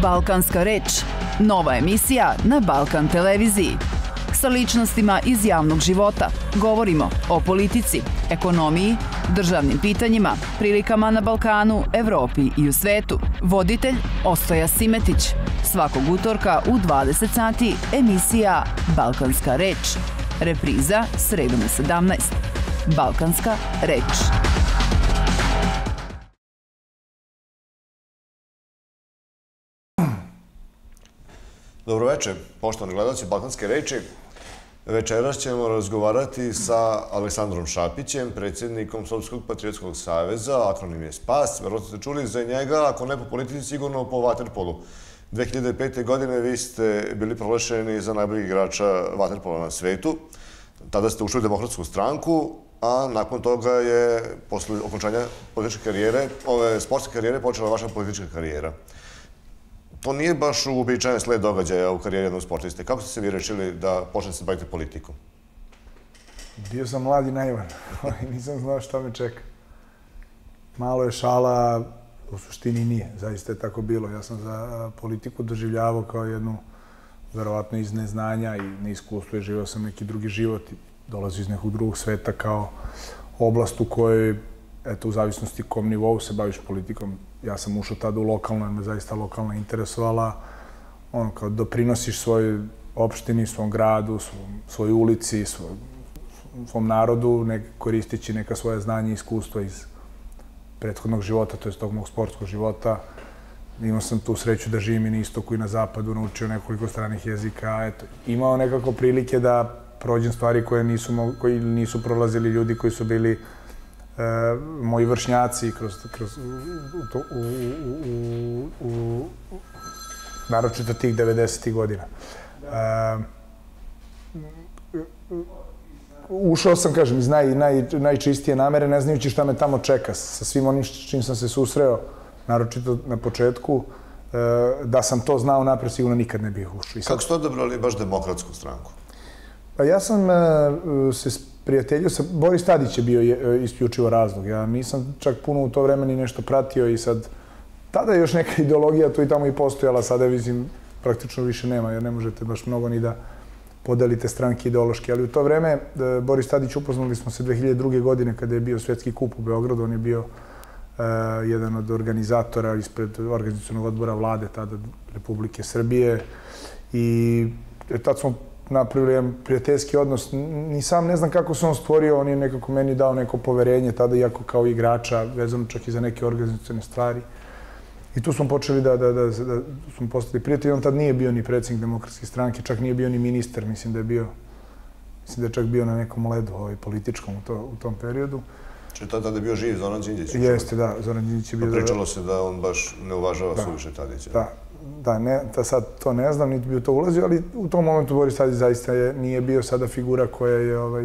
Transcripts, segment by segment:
Balkanska reč, nova emisija na Balkan televiziji. Sa ličnostima iz javnog života govorimo o politici, ekonomiji, državnim pitanjima, prilikama na Balkanu, Evropi i u svetu. Voditelj Ostoja Simetić. Svakog utorka u 20 sati emisija Balkanska reč. Repriza sredom u 17. Balkanska reč. Dobroveče, poštovani gledalci Balkanske reči. Večeras ćemo razgovarati sa Aleksandrom Šapićem, predsjednikom Srpskog patriotskog saveza, akronim je SPAS. Verovatno ste čuli za njega, ako ne po politici, sigurno po vaterpolu. 2005. godine vi ste bili proglašeni za najboljeg igrača vaterpola na svetu. Tada ste ušli u Demokratsku stranku, a nakon toga je, posle okončanja političke karijere, sportske karijere, počela vaša politička karijera. To nije baš uobičajen sled događaja u karijeri jednog sportiste. Kako ste se vi rešili da počnete se baviti politikom? Bio sam mlad i naivan. Nisam znao šta me čeka. Malo je šala, u suštini nije. Zaista je tako bilo. Ja sam za politiku doživljavao kao jednu, verovatno iz neznanja i neiskustva, i živao sam neki drugi život i dolazio iz nekog drugog sveta kao oblast u kojoj, eto, u zavisnosti kom nivou se baviš politikom. Ja sam ušao tada u lokalno, jer me zaista lokalna interesovala. Ono, kao doprinosiš svojoj opštini, svom gradu, svojoj ulici, svom narodu, koristeći neka svoja znanja i iskustva iz prethodnog života, to je tog mog sportskog života. Imao sam tu sreću da živim i na istoku i na zapadu, naučio nekoliko stranih jezika. Eto, imao nekako prilike da prođem stvari koje nisu prolazili ljudi koji su bili moji vršnjaci naročito tih 90. godina. Ušao sam, kažem, iz najčistije namere, ne znajući šta me tamo čeka. Sa svim onim čim sam se susreo, naročito na početku, da sam to znao napred, sigurno nikad ne bih ušao. Kako ste odabrali baš Demokratsku stranku? Pa ja sam se prijateljio sa... Boris Tadić je bio isključivo razlog. Ja nisam čak puno u to vreme ni nešto pratio i sad... Tada je još neka ideologija tu i tamo i postojala, sada mislim praktično više nema, jer ne možete baš mnogo ni da podelite stranke ideološki. Ali u to vreme Boris Tadić, upoznali smo se 2002. godine kada je bio Svetski kup u Beogradu. On je bio jedan od organizatora ispred organizacionog odbora vlade tada Republike Srbije i tad smo napravili jedan prijateljski odnos. Ni sam ne znam kako se on stvorio, on je nekako meni dao neko poverenje tada, iako kao igrača, vezano čak i za neke organizacione stvari. I tu smo počeli da smo postali prijatelji. On tad nije bio ni predsjednik Demokratske stranke, čak nije bio ni ministar, mislim da je čak bio na nekom ledu političkom u tom periodu. Če tada je bio živ Zoran Đinđić? Jeste, da, Zoran Đinđić je bio... Pričalo se da on baš ne uvažava suviše Tadića. Da, sad to ne znam, niti bi u to ulazio, ali u tom momentu Boris Tadić zaista nije bio sada figura koja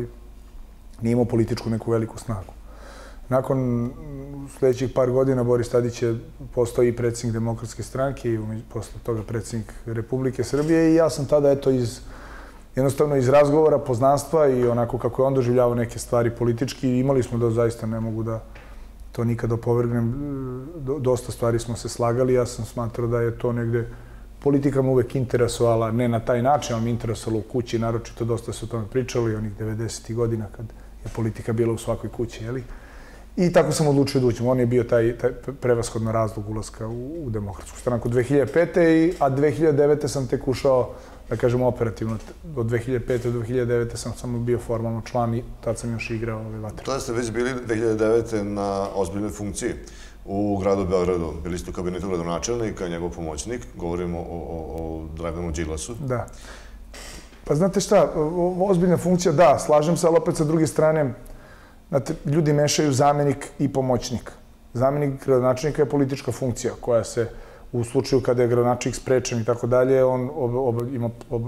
nije imao političku neku veliku snagu. Nakon sljedećih par godina Boris Tadić je postao i predsjednik Demokratske stranke i posle toga predsjednik Republike Srbije i ja sam tada, eto, jednostavno iz razgovora, poznanstva i onako kako je on doživljavao neke stvari politički, imali smo da zaista ne mogu da to nikad opovrgnem. Dosta stvari smo se slagali, ja sam smatrao da je to negde... Politika me uvek interesovala, ne na taj način, ali me interesovalo u kući, naročito dosta se o tome pričali, onih 90. godina kad je politika bila u svakoj kući, jeli? I tako sam odlučio da uđem. On je bio taj prevashodno razlog ulaska u Demokratsku stranku 2005. A 2009. sam tek ušao, da kažem, operativno. Od 2005. do 2009. sam samo bio formalno član i tad sam još igrao vaterpolo. Tada ste već bili 2009. na ozbiljnoj funkciji u gradu Beogradu. Bili ste u kabinetu gradonačelnika, njegov pomoćnik. Govorimo o Draganu Đilasu. Da. Pa znate šta, ozbiljna funkcija, da, slažem se, ali opet sa druge strane, znate, ljudi mešaju zamenik i pomoćnik. Zamenik gradonačelnika je politička funkcija koja se, u slučaju kada je gradonačelnik sprečen i tako dalje, on ima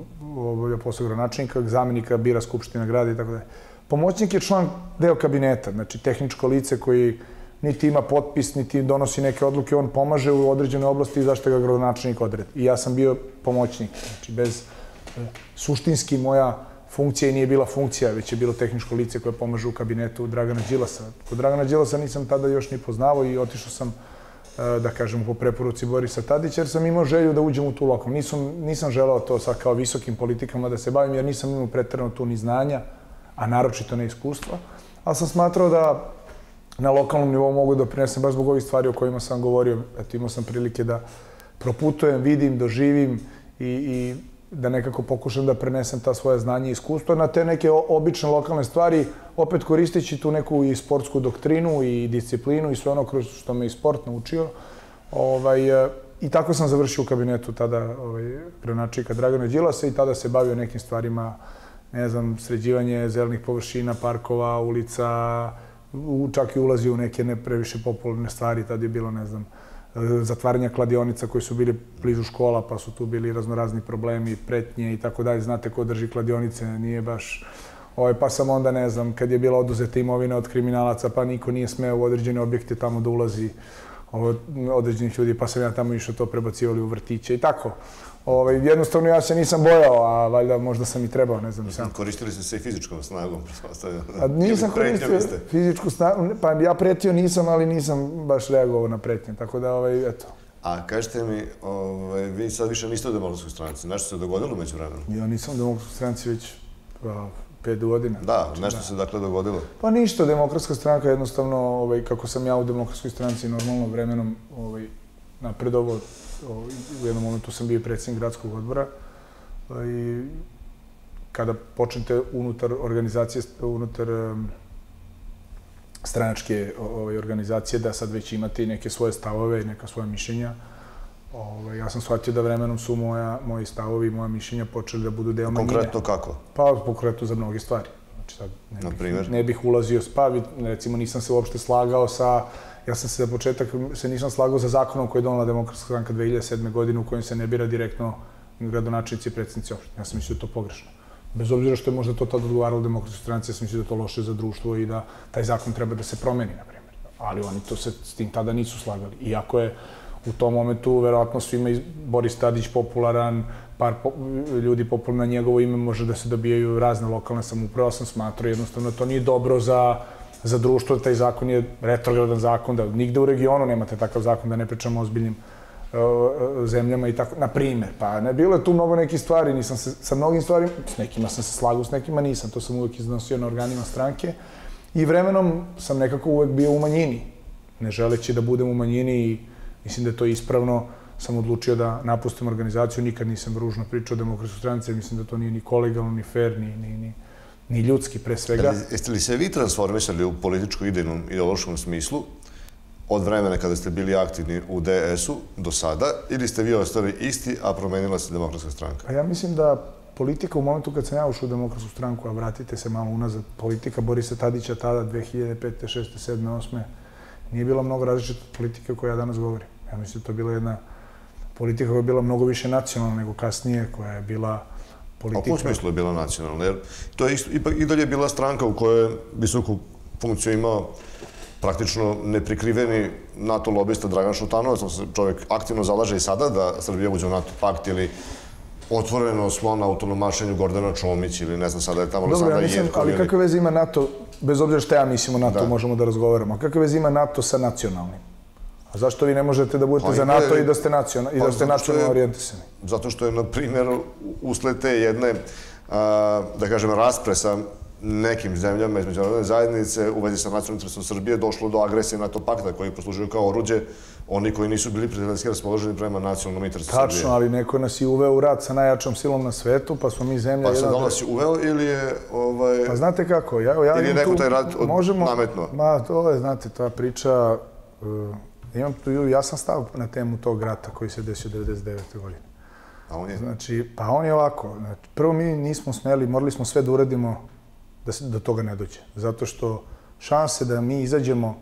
posao gradonačelnika, zamenika bira Skupština grada i tako dalje. Pomoćnik je član deo kabineta, znači tehničko lice koji niti ima potpis, niti donosi neke odluke, on pomaže u određenoj oblasti zašto ga gradonačelnik odredi. I ja sam bio pomoćnik, znači bez suštinski moja funkcija i nije bila funkcija, već je bilo tehničko lice koje pomaže u kabinetu Dragana Đilasa. Kod Dragana Đilasa nisam tada još ni poznavao i otišao sam da kažemo, po preporuci Borisa Tadića, jer sam imao želju da uđem u tu lokalnu. Nisam želeo to sad kao visokim politikama da se bavim, jer nisam imao preterano tu ni znanja, a naročito ne iskustva. Ali sam smatrao da na lokalnom nivou mogu da prinesem baš zbog ovih stvari o kojima sam govorio. Eto, imao sam prilike da proputujem, vidim, doživim i da nekako pokušam da prenesem ta svoja znanja i iskustva na te neke obične lokalne stvari, opet koristeći tu neku i sportsku doktrinu i disciplinu i sve ono kroz što me i sport naučio. I tako sam završio u kabinetu tada gradonačelnika Dragana Đilasa i tada se bavio nekim stvarima, ne znam, sređivanje zelenih površina, parkova, ulica, čak i ulazio u neke ne previše popularne stvari, tada je bilo, ne znam, zatvaranja kladionica koji su bili blizu škola, pa su tu bili raznorazni problemi, pretnje i tako dalje. Znate ko drži kladionice, nije baš... Pa sam onda, ne znam, kad je bila oduzeta imovina od kriminalaca, pa niko nije smeo u određene objekte tamo da ulazi određenih ljudi, pa sam ja tamo išao to prebacivali u vrtiće i tako. Jednostavno ja se nisam bojao, a valjda možda sam i trebao, ne znam sam. Koristili ste se i fizičkom snagom? Nisam koristio fizičku snagu, pa ja pretio nisam, ali nisam baš reagovao na pretnje, tako da, eto. A kažete mi, vi sad više niste u Demokratskoj stranci, nešto se dogodilo među vremenom? Ja nisam u Demokratskoj stranci već 5 godina. Da, nešto se dakle dogodilo? Pa ništa, Demokratska stranka jednostavno, kako sam ja u Demokratskoj stranci normalno vremenom napredovao. U jednom momentu sam bio predsjednik gradskog odbora i kada počnete unutar organizacije, unutar stranačke organizacije, da sad već imate i neke svoje stavove i neka svoja mišljenja, ja sam shvatio da vremenom su moji stavovi i moja mišljenja počeli da budu deo manjine. Konkretno kako? Pa konkretno za mnoge stvari. Znači sad ne bih ulazio, pa recimo nisam se uopšte slagao sa... Ja sam se za početak nisam slagao za zakonom koji je donela Demokratska stranka 2007. godine u kojem se ne bira direktno gradonačelnici i predsjednici opštine. Ja sam mislio da je to pogrešno. Bez obzira što je možda to tada odgovaralo Demokratskoj stranci, ja sam mislio da je to loše za društvo i da taj zakon treba da se promeni, na primjer. Ali oni to se s tim tada nisu slagali. Iako je u tom momentu verovatno svima Boris Tadić popularan, par ljudi popularno na njegovo ime može da se dobijaju razne lokalne samouprave, sam smatrao jednostavno da to nije dobro za društvo, taj zakon je retrogradan zakon, da nigde u regionu nemate takav zakon, da ne pričamo o ozbiljnim zemljama i tako, na primjer. Pa ne bilo je tu mnogo nekih stvari, nisam se sa mnogim stvarima, s nekima sam se slagao, s nekima nisam, to sam uvek iznosio na organima stranke i vremenom sam nekako uvek bio u manjini, ne želeći da budem u manjini i mislim da je to ispravno, sam odlučio da napustim organizaciju, nikad nisam ružno pričao o Demokratskoj stranci, mislim da to nije ni kolegalno, ni fair, ni ljudski pre svega. Jeste li se vi transformisali u političko-idejnom ideološkom smislu od vremena kada ste bili aktivni u DS-u do sada, ili ste vi ostali isti, a promenila se Demokratska stranka? Ja mislim da politika u momentu kad sam ja ušao u Demokratsku stranku, a vratite se malo unazad, politika Borisa Tadića tada, 2005. 6. 7. 8. nije bila mnogo različita od politike o kojoj ja danas govorim. Ja mislim da to je bila jedna politika koja je bila mnogo više nacionalna nego kasnije, koja je bila politika... A u kom smislu je bila nacionalna? Jer to je i dalje bila stranka u kojoj je visoku funkciju imao praktično neprikriveni NATO lobista Dragan Šutanovac. Čovjek aktivno zalaže i sada da Srbija uđe u NATO pakt ili otvoreno slon na autonomašenju Gordana Čomić ili ne znam, sada je tamo Aleksandra Jerkov. Ali kakve veze ima NATO, bez obzira što ja mislim o NATO, možemo da razgovaramo, kakve veze ima NATO sa nacionalnim? A zašto vi ne možete da budete za NATO i da ste nacionalno orijentisani? Zato što je, na primjer, usled te jedne, da kažem, raspre sa nekim zemljama iz međunarodne zajednice u vezi sa nacionalnim interesom Srbije došlo do agresije NATO pakta koji poslužuju kao oruđe oni koji nisu bili prijateljski raspoloženi prema nacionalnom interesu Srbije. Tačno, ali neko nas je uveo u rat sa najjačom silom na svetu, pa smo mi zemlja... Pa sad da nas je uveo ili je... Pa znate kako, ili je neko taj rat nametno? Ma, to je, znate, ta priča... Imam tu jasan stav na temu tog rata koji se desio 1999. godine. A on je? Znači, pa on je ovako. Prvo mi nismo smeli, morali smo sve da uradimo da do toga ne dođe. Zato što šanse da mi izađemo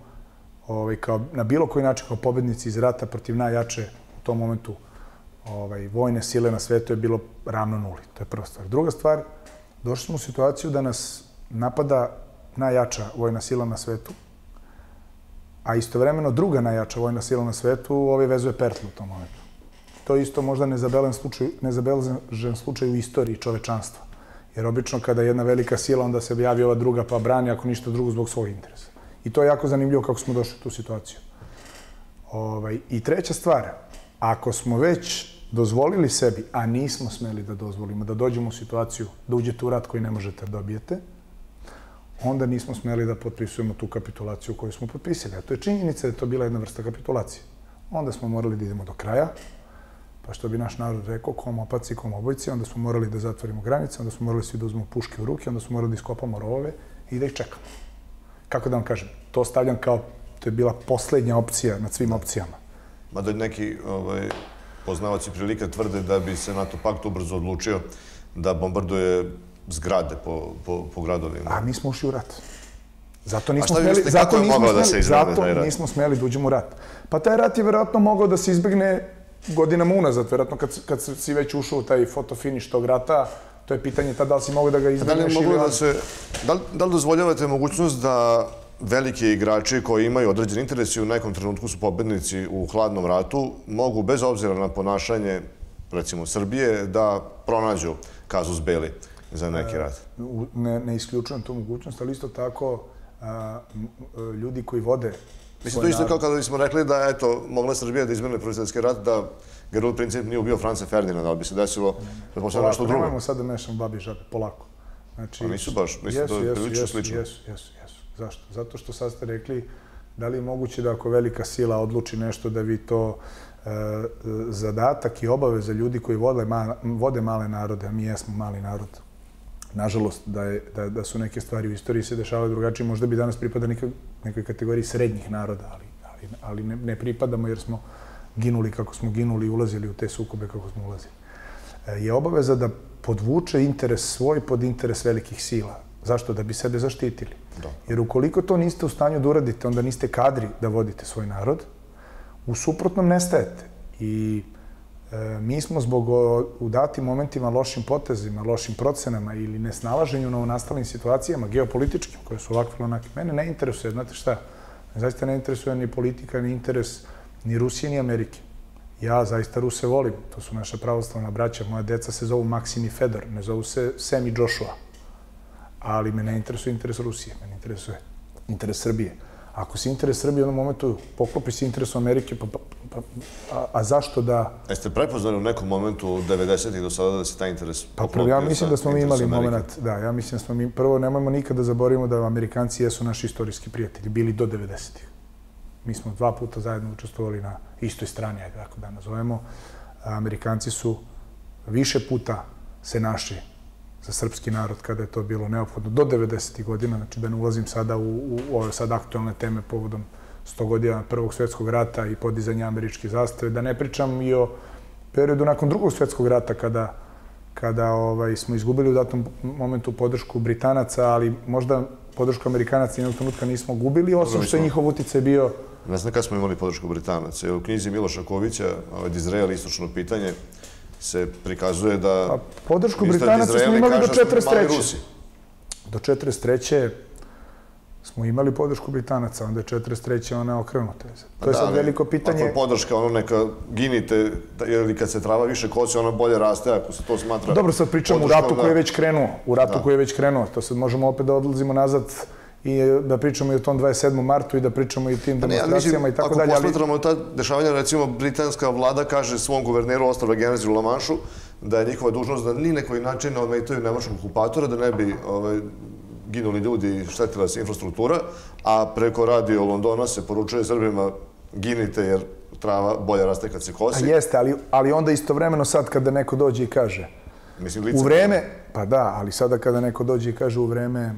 na bilo koji način kao pobednici iz rata protiv najjače u tom momentu vojne sile na svetu je bilo ravno nuli. To je prva stvar. Druga stvar, došli smo u situaciju da nas napada najjača vojna sila na svetu, a istovremeno druga najjača vojna sila na svetu vezuje pertlu u tom momentu. To je isto možda nezabeležen slučaj u istoriji čovečanstva. Jer obično kada je jedna velika sila, onda se javi ova druga pa brani, ako ništa drugo, zbog svog interesa. I to je jako zanimljivo kako smo došli u tu situaciju. I treća stvar, ako smo već dozvolili sebi, a nismo smeli da dozvolimo, da dođemo u situaciju da uđete u rat koji ne možete da dobijete, onda nismo smeli da potpisujemo tu kapitulaciju koju smo potpisali. A to je činjenica da je to bila jedna vrsta kapitulacije. Onda smo morali da idemo do kraja, pa što bi naš narod rekao, kom opaci, kom obojci, onda smo morali da zatvorimo granice, onda smo morali svi da uzmemo puške u ruke, onda smo morali da iskopamo rovove i da ih čekamo. Kako da vam kažem, to stavljam kao, to je bila poslednja opcija nad svim opcijama. Mada neki poznavaoci prilike tvrde da bi se NATO pakt ubrzo odlučio da bombarduje zgrade po gradovima. A mi smo ušli u rat. Zato nismo smeli da uđemo u rat. Pa taj rat je verovatno mogao da se izbegne godinama unazad. Verovatno kad si već ušao u taj fotofiniš tog rata, to je pitanje tada da li si mogao da ga izbegneš ili... Da li dozvoljavate mogućnost da veliki igrači koji imaju određen interes i u nekom trenutku su pobednici u hladnom ratu, mogu bez obzira na ponašanje, recimo, Srbije, da pronađu kazus belli za neki rat? Ne isključujem tu mogućnost, ali isto tako ljudi koji vode... Mislim, to isto kao kada bismo rekli da, eto, mogla Srbija da izbegne Prvi svjetski rat, da Gerul Princip nije ubio Franca Ferdinanda, ali bi se desilo pretpostavljamo nešto drugo. Nemojmo sad da mešamo babi i žabe, polako. A nisu baš, mislim da je prilično slično. Jesu. Zašto? Zato što sad ste rekli da li je moguće da ako velika sila odluči nešto da vi to zadatak i obaveza ljudi koji vode male narode, a mi jesmo mali narod. Nažalost, da su neke stvari u istoriji se dešavaju drugačije, možda bi danas pripada nekoj kategoriji srednjih naroda, ali ne pripadamo jer smo ginuli kako smo ginuli i ulazili u te sukobe kako smo ulazili. Je obaveza da podvuče interes svoj pod interes velikih sila. Zašto? Da bi sebe zaštitili. Jer ukoliko to niste u stanju da uradite, onda niste kadri da vodite svoj narod, u suprotnom nestajete. I mi smo zbog u datim momentima lošim potezima, lošim procenama ili nesnalaženju u novonastalim situacijama, geopolitičkim, koje su ovakve ili onakve, mene ne interesuje, znate šta, zaista ne interesuje ni politika, ni interes ni Rusije, ni Amerike. Ja zaista Ruse volim, to su naša pravoslavna braća, moja deca se zovu Maksim i Fedor, ne zovu se Sem i Joshua. Ali me ne interesuje interes Rusije, me ne interesuje interes Srbije. Ako se interes Srbije u jednom momentu poklopi se interesom Amerike, a zašto da... Jeste prepoznali u nekom momentu 90-ih do sada da se taj interes poklopio? Ja mislim da smo mi imali moment, da, ja mislim da smo mi, prvo nemojmo nikada da zaboravimo da Amerikanci jesu naši istorijski prijatelji, bili do 90-ih. Mi smo 2 puta zajedno učestvovali na istoj strani, ako da nazovemo. Amerikanci su više puta se našli za srpski narod kada je to bilo neophodno do 90. godina, znači da ne ulazim sada u ove sad aktualne teme povodom 100 godina Prvog svjetskog rata i podizanja američke zastave, da ne pričam i o periodu nakon Drugog svjetskog rata kada smo izgubili u datom momentu podršku Britanaca, ali možda podršku Amerikanaca jednog trenutka nismo gubili, osim što je njihov uticaj bio... Ne znam kada smo imali podršku Britanaca. U knjizi Miloša Kovića, od Izraela istočno pitanje, se prikazuje da... Podršku Britanaca smo imali do 43. Do 43. smo imali podršku Britanaca, onda je 43. ona okrenuta. To je sad veliko pitanje... Ako podrška, ono neka ginite, ili kad se trava više kosi, ona bolje raste, ako se to smatra... Dobro, sad pričamo u ratu koji je već krenuo. U ratu koji je već krenuo. To sad možemo opet da odlazimo nazad i da pričamo i o tom 27. martu i da pričamo i o tim demonstracijama i tako dalje. Ako posmatramo ta dešavanja, recimo, britanska vlada kaže svom guverneru ostrva Guernsey u La Mancheu da je njihova dužnost da ni na koji način ne ometaju nemačkog okupatora, da ne bi ginuli ljudi i štetila se infrastruktura, a preko radio Londona se poručuje Srbima ginite jer trava bolje raste kad se kosi. Jeste, ali onda istovremeno sad kada neko dođe i kaže u vreme, pa da, ali sada kada neko dođe i kaže u vreme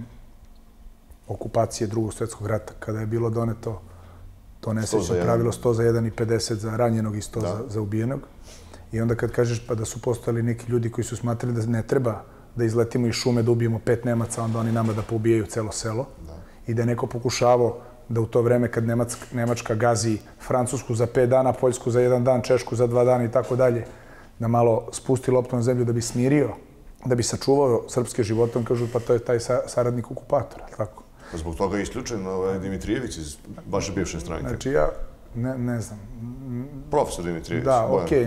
okupacije Drugog svjetskog rata, kada je bilo doneto to nesrećno pravilo 100 za 1 i 50 za ranjenog i 100 za ubijenog. I onda kad kažeš pa da su postojali neki ljudi koji su smatrali da ne treba da izletimo iz šume, da ubijemo 5 Nemaca, onda oni nama da poubijaju celo selo. I da je neko pokušavao da u to vreme kad Nemačka gazi Francusku za 5 dana, Poljsku za 1 dan, Češku za 2 dana i tako dalje, da malo spusti loptu na zemlju da bi smirio, da bi sačuvao srpske živote, on kažu pa to je taj saradnik okupatora, tako? Zbog toga je isključen Dimitrijević iz vaše bivše stranke. Znači ja ne znam. Profesor Dimitrijević. Da, okej.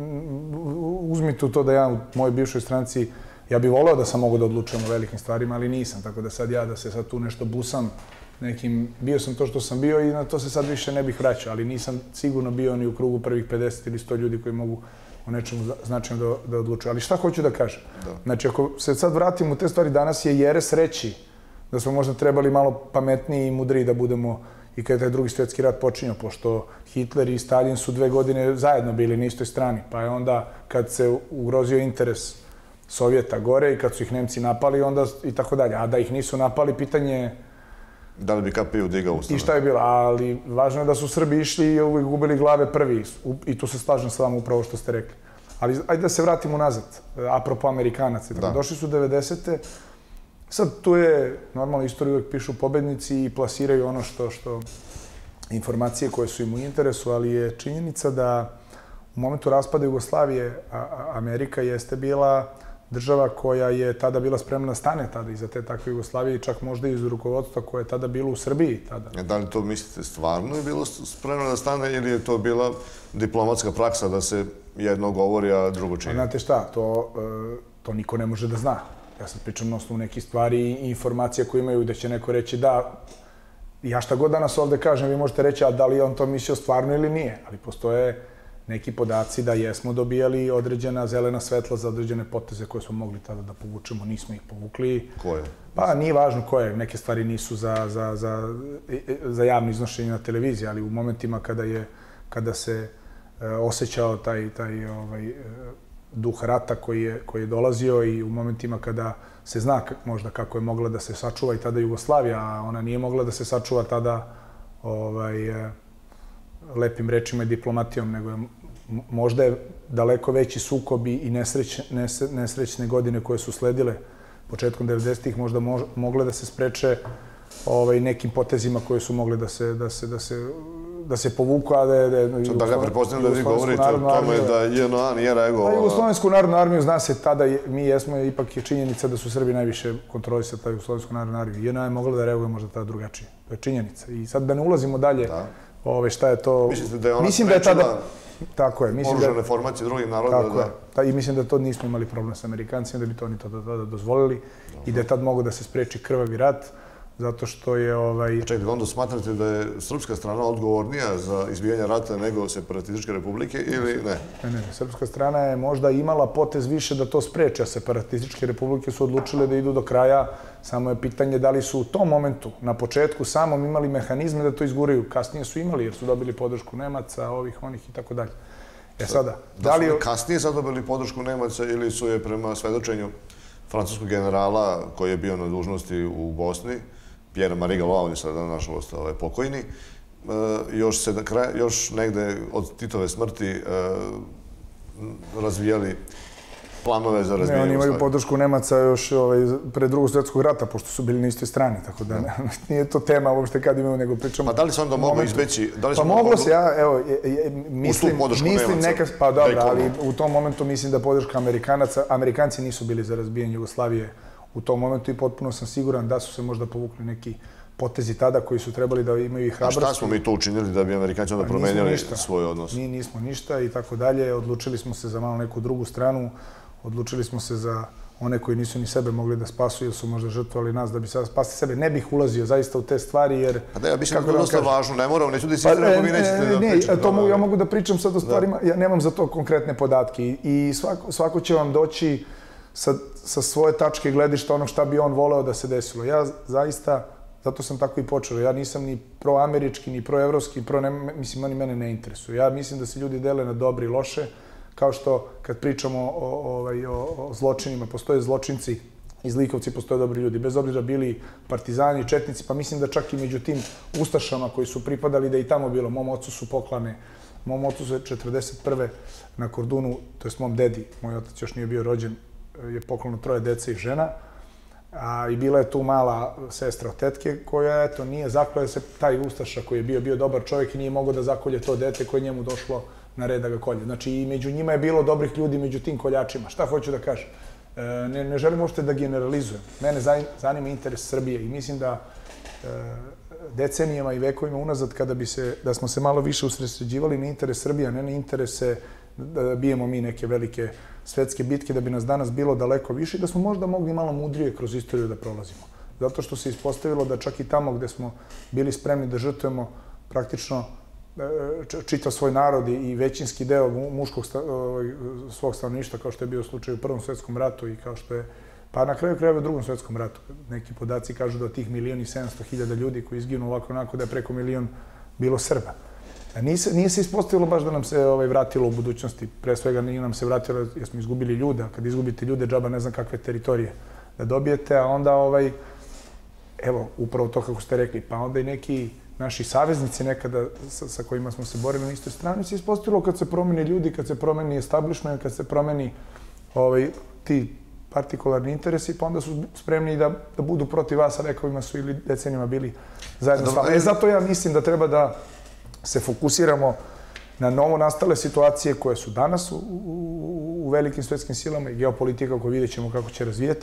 Uzmite u to da ja u mojoj bivšoj stranci, ja bih voleo da sam mogu da odlučujem o velikim stvarima, ali nisam. Tako da sad ja da se sad tu nešto busam bio sam to što sam bio i na to se sad više ne bih vraćao, ali nisam sigurno bio ni u krugu prvih 50 ili 100 ljudi koji mogu o nečemu značajno da odlučuju. Ali šta hoću da kažem? Znači, ako se sad vratimo u te stvari, danas je jeres reći da smo možda trebali malo pametniji i mudriji da budemo i kada je taj drugi svjetski rat počinjao, pošto Hitler i Stalin su 2 godine zajedno bili na istoj strani, pa je onda kad se ugrozio interes Sovjeta gore i kad su ih Nemci napali, onda i tako dalje. A da ih nisu napali, pitanje je da li bi KPU digao ustane? I šta je bilo, ali važno je da su Srbi išli i uvijek gubili glave prvi. I tu se slažem s vama upravo što ste rekli. Ali ajde da se vratimo nazad, apropo Amerikanaca. Došli su 90. Sad tu je, normalno, istoriju uvijek pišu pobednici i plasiraju ono što informacije koje su im u interesu, ali je činjenica da u momentu raspada Jugoslavije Amerika jeste bila država koja je tada bila spremna da stane tada iza te takve Jugoslavije i čak možda iz rukovodstva koje je tada bilo u Srbiji tada. Da li to mislite stvarno je bilo spremno da stane ili je to bila diplomatska praksa da se jedno govori, a drugo čini? Znate šta, to niko ne može da zna. Ja sad pričam na osnovu nekih stvari i informacija koje imaju da će neko reći da, ja šta god danas ovde kažem, vi možete reći, a da li je on to mislio stvarno ili nije, ali postoje neki podaci da jesmo dobijali određena zelena svetla za određene poteze koje smo mogli tada da povučemo, nismo ih povukli. Koje? Pa nije važno koje, neke stvari nisu za javno iznošenje na televiziji, ali u momentima kada se osjećao taj duh rata koji je dolazio i u momentima kada se zna možda kako je mogla da se sačuva i tada Jugoslavija, a ona nije mogla da se sačuva tada lepim rečima i diplomatijom, nego možda je daleko veći sukob i nesrećne godine koje su sledile početkom 90-ih možda mogle da se spreče nekim potezima koje su mogle da se povuku, a da je... Da ga prepostavljam da vi govorite o tome da JNA nije reagovao... Jugoslovensku narodnu armiju, zna se, tada mi jesmo, ipak je činjenica da su Srbi najviše kontrolisali taj Jugoslovensku narodnu armiju. JNA je mogla da reaguje možda tada drugačije. To je činjenica. I sad da ne ulazimo dalje, šta je to... Mislite da je ona sprečila oružane formacije drugih naroda? Tako je. I mislim da to nismo imali problem sa Amerikancima, da bi to oni tada dozvolili i da je tad mogo da se spreči krvavi rat, zato što je... Čekajte, onda smatrate da je srpska strana odgovornija za izbijanje rata nego separatističke republike ili ne? Ne. Srpska strana je možda imala potez više da to spreče, a separatističke republike su odlučile da idu do kraja. Samo je pitanje da li su u tom momentu, na početku samom, imali mehanizme da to izguraju. Kasnije su imali, jer su dobili podršku Nemaca, ovih, onih i tako dalje. Sada, da li... Kasnije sad dobili podršku Nemaca ili su je prema svedočenju francuskog generala koji je bio na dužnosti u Bosni, Pierre-Marie Gallois, on je sada, nažalost, pokojni, još negde od Titove smrti razvijali planove za razvijanje. Ne, oni imaju podršku Nemaca još pre Drugog svjetskog rata, pošto su bili na istoj strani, tako da nije to tema uopšte kad imaju, nego pričamo... Pa da li se onda moglo izbeći? Pa moglo se, evo, mislim neka... Pa dobro, ali u tom momentu mislim da podrška Amerikanaca, Amerikanci nisu bili za razbijanje Jugoslavije u tom momentu i potpuno sam siguran da su se možda povukli neki potezi tada koji su trebali da imaju i hrabrosti. A šta smo mi to učinili da bi Amerikanci onda promenjali svoj odnos? Mi nismo ništa i tako dalje. Odlučili smo se za malo neku drugu stranu. Odlučili smo se za one koji nisu ni sebe mogli da spasu jer su možda žrtvovali nas da bi sada spasili sebe. Ne bih ulazio zaista u te stvari jer... Pa da, ja mislim da je to dosta važno. Ne moram, neću da si izgleda ako vi nećete da pričate. Ja mogu da pričam sad o stvarima. Ja nemam za to konkretne podatke i svako će vam doći sa svoje tačke gledišta onog šta bi on voleo da se desilo. Ja zaista, zato sam tako i počeo, ja nisam ni proamerički, ni proevropski, mislim, oni mene ne interesuju. Ja mislim da se ljudi dele na dobre i loše, kao što kad pričamo o zločinima, postoje zločinci i zlikovci, postoje dobri ljudi, bez obzira bili partizani, četnici, pa mislim da čak i među tim ustašama koji su pripadali da i tamo bilo. Mom ocu su poklane, mom ocu se 1941. na Kordunu, to je mom dedi, moj otac još nije bio rođen, je poklano 3 dece i žena, i bila je tu mala sestra od tetke koja, eto, nije zakolja se taj ustaša koji je bio dobar čovjek i nije mogao da zakolje to dete koje njemu došlo na red da ga kolje. Znači, i među njima je bilo dobrih ljudi među tim koljačima. Šta hoću da kažem? Ne želim uopšte da generalizujem. Mene zanima interes Srbije i mislim da decenijama i vekovima unazad da smo se malo više usredsređivali na interes Srbije, a ne na interese da bijemo mi neke velike svetske bitke, da bi nas danas bilo daleko više i da smo možda mogli malo mudrije kroz istoriju da prolazimo. Zato što se ispostavilo da čak i tamo gde smo bili spremni da žrtvujemo praktično čitav svoj narod i većinski deo muškog svog stanovništva, kao što je bio slučaj u Prvom svetskom ratu i kao što je, pa na kraju krajeva u Drugom svetskom ratu. Neki podaci kažu da od tih 1.700.000 ljudi koji izginu ovako onako da je preko 1.000.000 bilo Srba. Nije se ispostavilo baš da nam se vratilo u budućnosti. Pre svega nije nam se vratilo jer smo izgubili ljude. Kad izgubite ljude, džaba ne znam kakve teritorije da dobijete, a onda evo, upravo to kako ste rekli, pa onda i neki naši saveznici nekada sa kojima smo se borili na istoj strani se ispostavilo kad se promeni ljudi, kad se promeni establishment, kad se promeni ti partikularni interesi, pa onda su spremni da budu protiv vas, a vekovima su ili decenijama bili zajedno s vama. Zato ja mislim da treba da se fokusiramo na novo nastale situacije koje su danas u velikim svetskim silama i geopolitika koju vidjet ćemo kako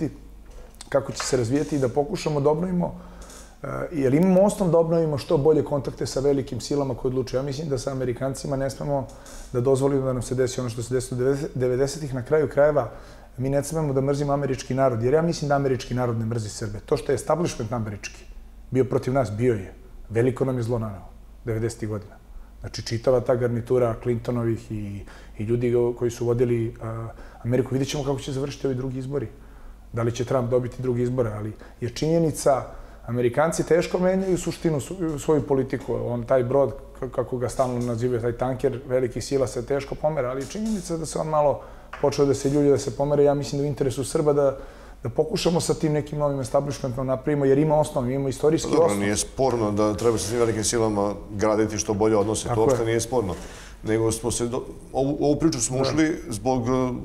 će se razvijati i da pokušamo da obnovimo, jer imamo osnov da obnovimo što bolje kontakte sa velikim silama koje odlučuju. Ja mislim da sa Amerikancima ne smemo da dozvolimo da nam se desi ono što se desilo 90-ih. Na kraju krajeva mi ne smemo da mrzimo američki narod, jer ja mislim da američki narod ne mrzi Srbe. To što je establishment američki bio protiv nas, bio je. Veliko nam je zlo naneo 90-ih godina. Znači, čitava ta garnitura Clintonovih i ljudi koji su vodili Ameriku. Vidjet ćemo kako će završiti ovi drugi izbori. Da li će Trump dobiti drugi izbore, ali je činjenica, Amerikanci teško menjaju suštinu svoju politiku. Taj brod, kako ga stalno nazivaju, taj tanker velikih sila se teško pomera, ali je činjenica da se on malo počeo da se ljulja, da se pomere. Ja mislim da u interesu Srba da pokušamo sa tim nekim novim establishmentom napravimo, jer ima osnov, ima istorijski osnov. Dobro, nije sporno da treba sa svim velikim silama graditi što bolje odnose. To uopšte nije sporno. Nego smo se, ovu priču smo ušli zbog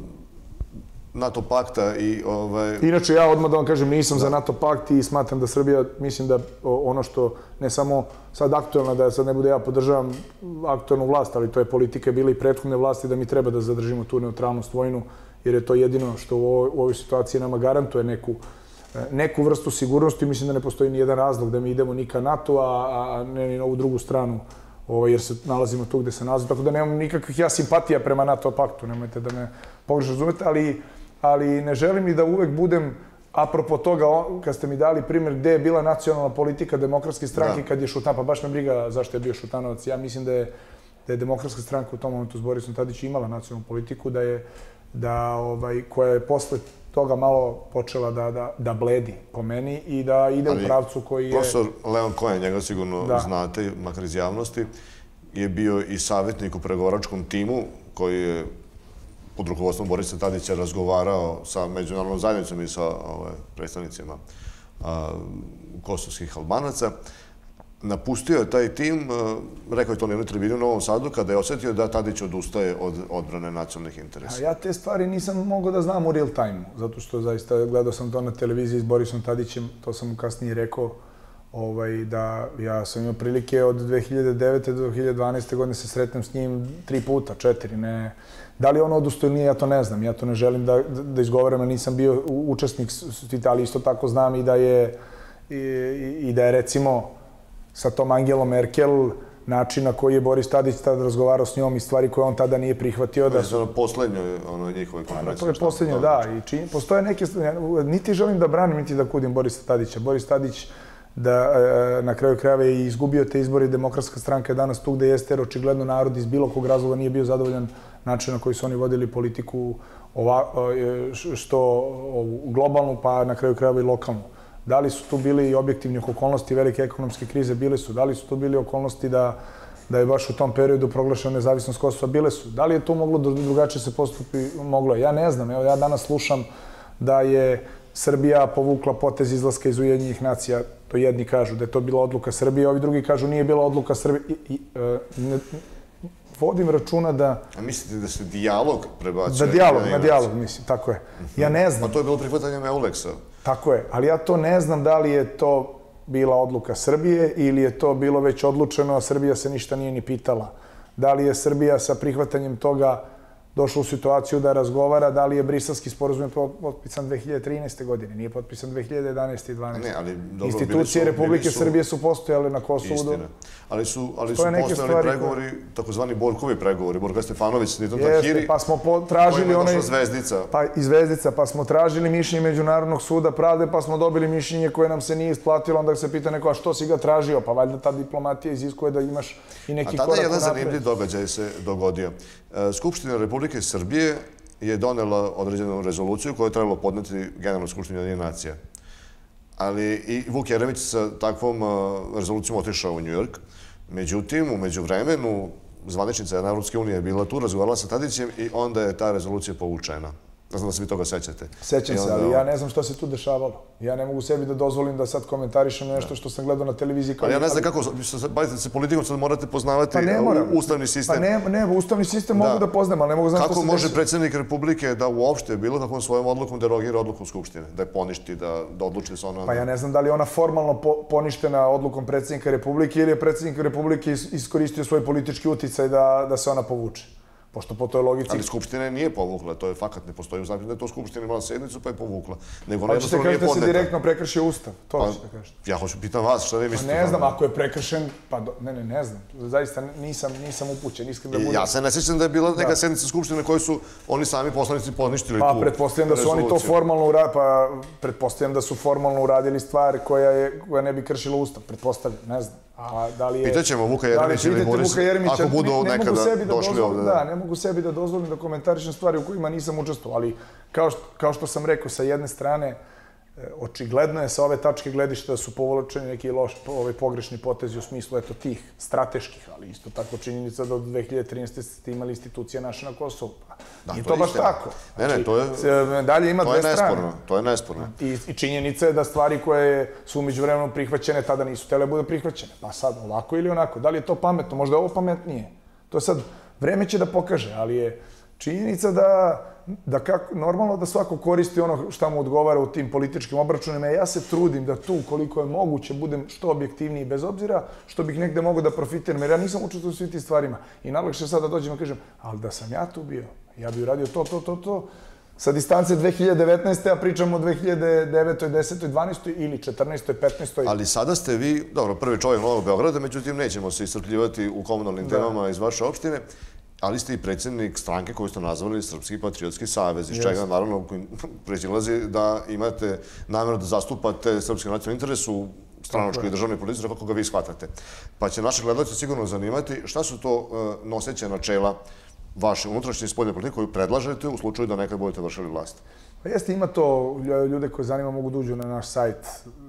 NATO pakta i... Inače, ja odmah da vam kažem, nisam za NATO pakt i smatram da Srbija, mislim da ono što ne samo sad aktuelna, da sad ne bude ja podržavam aktuelnu vlast, ali to je politika bila i prethodne vlasti, da mi treba da zadržimo tu neutralnost vojnu, jer je to jedino što u ovoj situaciji nama garantuje neku vrstu sigurnosti. Mislim da ne postoji ni jedan razlog da mi idemo ni ka NATO, a ne ni na ovu drugu stranu, jer se nalazimo tu gde se nalazimo. Tako da nemam nikakvih simpatija prema NATO paktu, nemojte da me pogrešno razumete, ali ne želim i da uvek budem, apropo toga, kad ste mi dali primjer gde je bila nacionalna politika Demokratske stranke kad je Šutanovac, pa baš me briga zašto je bio Šutanovac. Ja mislim da je Demokratska stranka u tom momentu s Borisom Tadićem imala nacionalnu politiku, koja je posle toga malo počela da bledi po meni i da ide u pravcu koji je... Profesor Leon Cohen, njega sigurno znate, makar iz javnosti, je bio i savjetnik u pregovaračkom timu koji je pod rukovodstvom Borisa Tadića razgovarao sa međunarodnom zajednicom i sa predstavnicima kosovskih Albanaca. Napustio je taj tim, rekao je to na jednoj tribini u Novom Sadu, kada je osjetio da Tadić odustaje od odbrane nacionalnih interesa. Ja te stvari nisam mogao da znam u real time, zato što zaista gledao sam to na televiziji s Borisom Tadićem, to sam mu kasnije rekao, da ja sam imao prilike od 2009. do 2012. godine se sretnem s njim 3 puta, 4, ne... Da li on odustao ili nije, ja to ne znam. Ja to ne želim da izgovaram, jer nisam bio učesnik, ali isto tako znam i da je recimo sa tom Angelom Merkel način na koji je Boris Tadić tada razgovarao s njom i stvari koje on tada nije prihvatio. To je ono poslednje njihove konferencije. To je poslednje, da. Postoje neke stvari, niti želim da branim, niti da kudim Borisa Tadića. Boris Tadić na kraju krajeva je izgubio te izbore i Demokratska stranka je danas tu gde jeste, jer očigledno narod iz bilo kog razloga nije bio zadovoljan način na koji su oni vodili politiku što globalnu, pa na kraju krajeva i lokalnu. Da li su tu bili i objektivni okolnosti velike ekonomske krize? Bile su. Da li su tu bili okolnosti da je baš u tom periodu proglašena nezavisnost Kosova? Bile su. Da li je to moglo drugačije se postupi? Moglo je. Ja ne znam. Evo, ja danas slušam da je Srbija povukla potez izlaska iz Ujedinjenih nacija. To jedni kažu da je to bila odluka Srbije, ovi drugi kažu nije bila odluka Srbije. Vodim računa da... A mislite da se dijalog prebacuje? Na dijalog, mislim, tako je. Ja ne znam. Pa to je bilo prihvatanjem Euleksa. Tako je, ali ja to ne znam da li je to bila odluka Srbije ili je to bilo već odlučeno, a Srbija se ništa nije ni pitala. Da li je Srbija sa prihvatanjem toga došla u situaciju da razgovara, da li je Briselski sporazum potpisan 2013. godine, nije potpisan 2011. i 2012. Ne, ali dobro, institucije Republike Srbije su postojale na Kosovu. Istina. ali su postojali pregovori, takozvani Borkovi pregovori, Borka Stefanović, Niton Tahiri, pa smo tražili onaj... Zvezdica. Pa i Zvezdica, pa smo tražili mišljenje Međunarodnog suda pravde, pa smo dobili mišljenje koje nam se nije isplatilo, onda se pita neko, a što si ga tražio? Pa valjda ta diplomatija iziskuje da imaš i neki korak unapred. A tada jedan zanimljiv događaj se dogodio. Skupština Republike Srbije je donela određenu rezoluciju koju je trebalo podneti Generalnoj skupštini Ujedinjenih nacija. Ali i Vuk Jeremić sa takvom rezolucijom otišao u Njujork. Međutim, u međuvremenu, zvaničnica Evropske unije je bila tu, razgovarala sa Tadićem i onda je ta rezolucija povučena. Ne znam da se vi toga sećate. Sećam se, ali ja ne znam što se tu dešavalo. Ja ne mogu sebi da dozvolim da sad komentarišem nešto što sam gledao na televiziji. Ali ja ne znam kako, bavite se politikom, sad morate poznavati ustavni sistem. Pa ne, ustavni sistem mogu da poznam, ali ne mogu znam što se desilo. Kako može predsjednik Republike da uopšte bilo kakvom svojom odlukom derogira odluku Skupštine? Da je poništi, da odluči da se ona... Pa ja ne znam da li je ona formalno poništena odlukom predsjednika Republike ili je predsjednik Republike iskoristio svoj politički uticaj da se ona povuče. Pošto po toj logici... Ali Skupština nije povukla, to je fakat, ne postoji u zakonu da je to Skupština imala sednicu pa je povukla. Pa ćete kažete da se direktno prekršio Ustav, to ćete kažete. Ja hoću pitam vas, šta vi mislite? Ne znam, ako je prekršen, pa ne znam, zaista nisam upućen, iskren da budem. Ja se ne sjećam da je bila neka sednica Skupštine na kojoj su oni sami poslanici poništili tu rezoluciju. Pa pretpostavljam da su oni to formalno uradili, pa pretpostavljam da su formalno uradili stvar koja ne bi kršila Ustav, pretpostavljam, ne znam. Pitaćemo Vuka Jeremića ili Borisa, ako budu nekada došli ovde. Da, ne mogu sebi da dozvolim da komentarišem stvari u kojima nisam učestvovao, ali kao što sam rekao, sa jedne strane, očigledno je sa ove tačke gledišta da su povlačeni neki pogrešni potezi u smislu tih strateških, ali isto tako činjenica da od 2013. ste imali institucija naše na Kosovu. Nije to baš tako. Ne, to je... Dalje ima dve strane. To je nesporno. I činjenica je da stvari koje su umeđu vremenom prihvaćene tada nisu tele bude prihvaćene. Pa sad, ovako ili onako. Da li je to pametno? Možda je ovo pametnije. To je sad, vreme će da pokaže, ali je činjenica normalno da svako koristi ono šta mu odgovara u tim političkim obračunima. Ja se trudim da tu, koliko je moguće, budem što objektivniji, bez obzira što bih negde mogao da profitiram, jer ja nisam učestvovao u svim tim stvarima. I najlakše sad da dođem i kažem, ali da sam ja tu bio, ja bih uradio to. Sa distance 2019. a pričamo o 2009. 10. 12. ili 14. 15. Ali sada ste vi, dobro, prvi čovjek Novog Beograda, međutim nećemo se iscrpljivati u komunalnim temama iz vaše opštine, ali ste i predsjednik stranke koju ste nazvali Srpski patriotski savez, iz čega naravno proizilazi da imate namjeru da zastupate srpski nacionalni interes u stranačkoj i državnoj politici, kako ga vi shvatate. Pa će naše gledalce sigurno zanimati šta su to noseća načela vaše unutrašnje i spoljne politike koju predlažete u slučaju da nekad budete vršili vlast. Pa jeste, ima to ljude koje zanima mogu da uđu na naš sajt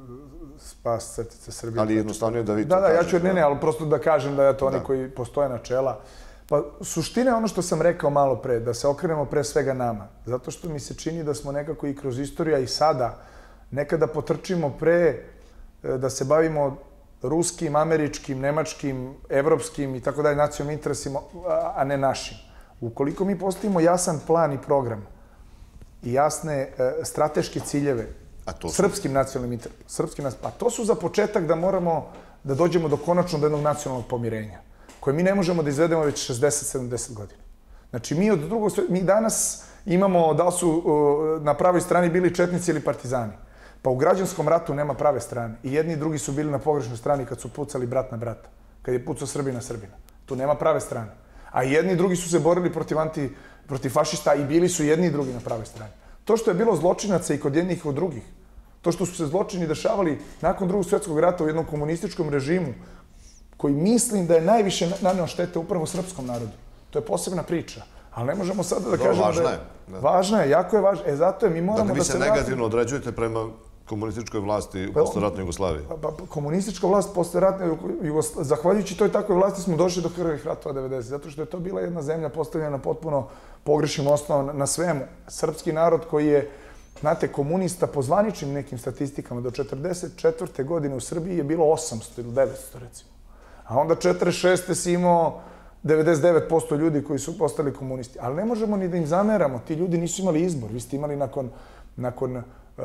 Spas-Srbije. Ali jednostavno je da vi to kažete. Da, ja ću, ali prosto da kažem da je to oni koji postoje načela. Pa suština je ono što sam rekao malo pre, da se okrenemo pre svega nama. Zato što mi se čini da smo nekako i kroz istoriju, a i sada, nekada potrčimo pre da se bavimo ruskim, američkim, nemačkim, evropskim i tako dalje nacionalnim interesima, a ne našim. Ukoliko mi postavimo jasan plan i program i jasne strateške ciljeve srpskim nacionalnim interesima, pa to su za početak da moramo da dođemo do konačno do jednog nacionalnog pomirenja, koje mi ne možemo da izvedemo već 60-70 godina. Znači, mi danas imamo da li su na pravoj strani bili četnici ili partizani. Pa u građanskom ratu nema prave strane. I jedni i drugi su bili na pogrešnoj strani kad su pucali brat na brata. Kad je pucao Srbina na Srbina. Tu nema prave strane. A jedni i drugi su se borili protiv fašista i bili su jedni i drugi na prave strane. To što je bilo zločinaca i kod jednih i kod drugih, to što su se zločini dešavali nakon Drugog svjetskog rata u jednom komunističkom režimu, koji mislim da je najviše naneo štete upravo srpskom narodu. To je posebna priča. Ali ne možemo sada da kažemo da je... Važna je, jako je važna. Zato je, mi moramo da se... Dakle, vi se negativno određujete prema komunističkoj vlasti u posleratnoj Jugoslaviji? Komunistička vlast posleratne Jugoslavije, zahvaljujući toj takvoj vlasti smo došli do krvavih ratova 90. Zato što je to bila jedna zemlja postavljena potpuno pogrešnim osnovom na svemu. Srpski narod koji je, znate, komunista po zvaničnim nekim statistikama do 1944. godine u Srbiji je bilo 800 ili 900, recimo. A onda 1946. si imao 99% ljudi koji su postali komunisti. Ali ne možemo ni da im zameramo. Ti ljudi nisu imali izbor. Vi ste imali nakon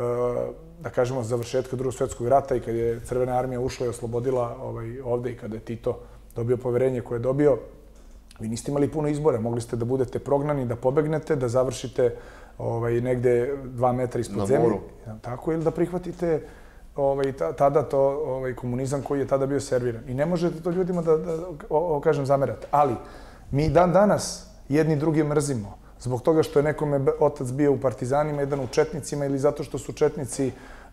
da kažemo, završetka Drugog svjetskog rata i kad je Crvena armija ušla i oslobodila ovde i kada je Tito dobio poverenje koje je dobio, vi niste imali puno izbora. Mogli ste da budete prognani, da pobegnete, da završite negde 2 metra ispod zemlje. Tako, ili da prihvatite tada to komunizam koji je tada bio serviran. I ne možete to ljudima da kažem, zamerate. Ali mi dan danas jedni drugi mrzimo zbog toga što je nekome otac bio u partizanima, jedan u četnicima ili zato što su četnici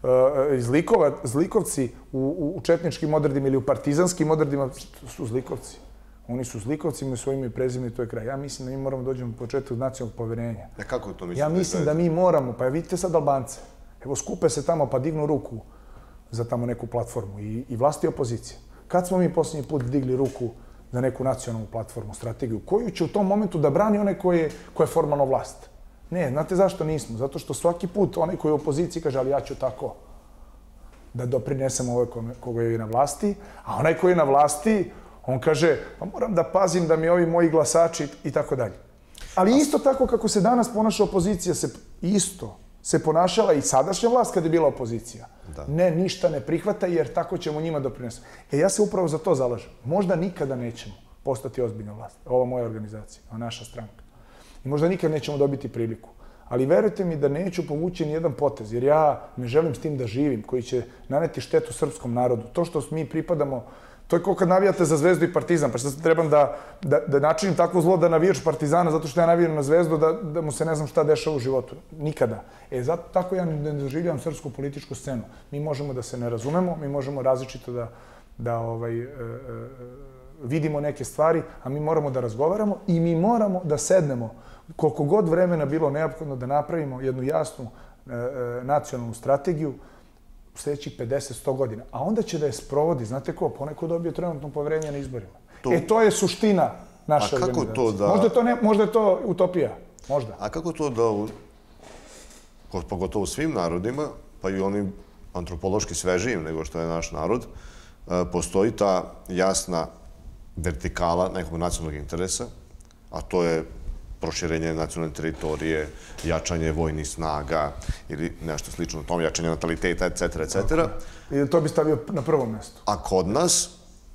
zlikovci u četničkim odredima ili u partizanskim odredima su zlikovci. Oni su zlikovci, imaju svoje ime i prezime i to je kraj. Ja mislim da mi moramo dođemo do početka nacionalnog poverenja. Kako to mislite? Ja mislim da mi moramo, pa vidite sad Albance, evo skupe se tamo pa dignu ruku za tamo neku platformu i vlasti i opozicija. Kad smo mi posljednji put digli ruku za neku nacionalnu platformu, strategiju, koju će u tom momentu da brani onaj koji je formalno vlast? Ne, znate zašto nismo? Zato što svaki put onaj koji je u opoziciji kaže, ali ja ću tako da doprinesem ovoj koga je na vlasti, a onaj koji je na vlasti, on kaže, pa moram da pazim da mi ovi moji glasači i tako dalje. Ali isto tako kako se danas ponaša opozicija, isto se ponašala i sadašnja vlast kad je bila opozicija. Ne, ništa ne prihvata jer tako ćemo njima doprinesati. Ja se upravo za to zalažem. Možda nikada nećemo postati ozbiljna vlast. Ova moja organizacija, naša stranka. I možda nikad nećemo dobiti priliku. Ali verujte mi da neću povući nijedan potez, jer ja ne želim s tim da živim, koji će naneti štetu srpskom narodu. To što mi pripadamo, to je kao kad navijate za Zvezdu i Partizan, pa što trebam da načinim takvo zlo da navijač Partizana zato što ja navijam na Zvezdu, da mu se ne znam šta dešava u životu. Nikada. Tako ja ne doživljavam srpsku političku scenu. Mi možemo da se ne razumemo, mi možemo različito da vidimo neke stvari, a mi moramo da razgovaramo i mi moramo da sednemo koliko god vremena bilo neophodno da napravimo jednu jasnu nacionalnu strategiju u sljedećih 50-100 godina. A onda će da je sprovodi, znate ko, poneko dobije trenutno poverenje na izborima. To je suština naše organizacije. Možda je to utopija. Možda. A kako to da, pogotovo u svim narodima, pa i onim antropološki svežijim nego što je naš narod, postoji ta jasna vertikala nekog nacionalnog interesa, a to je proširenje nacionalne teritorije, jačanje vojnih snaga ili nešto slično tom, jačanje nataliteta, etc., etc. I to bi stavio na prvo mjesto. A kod nas,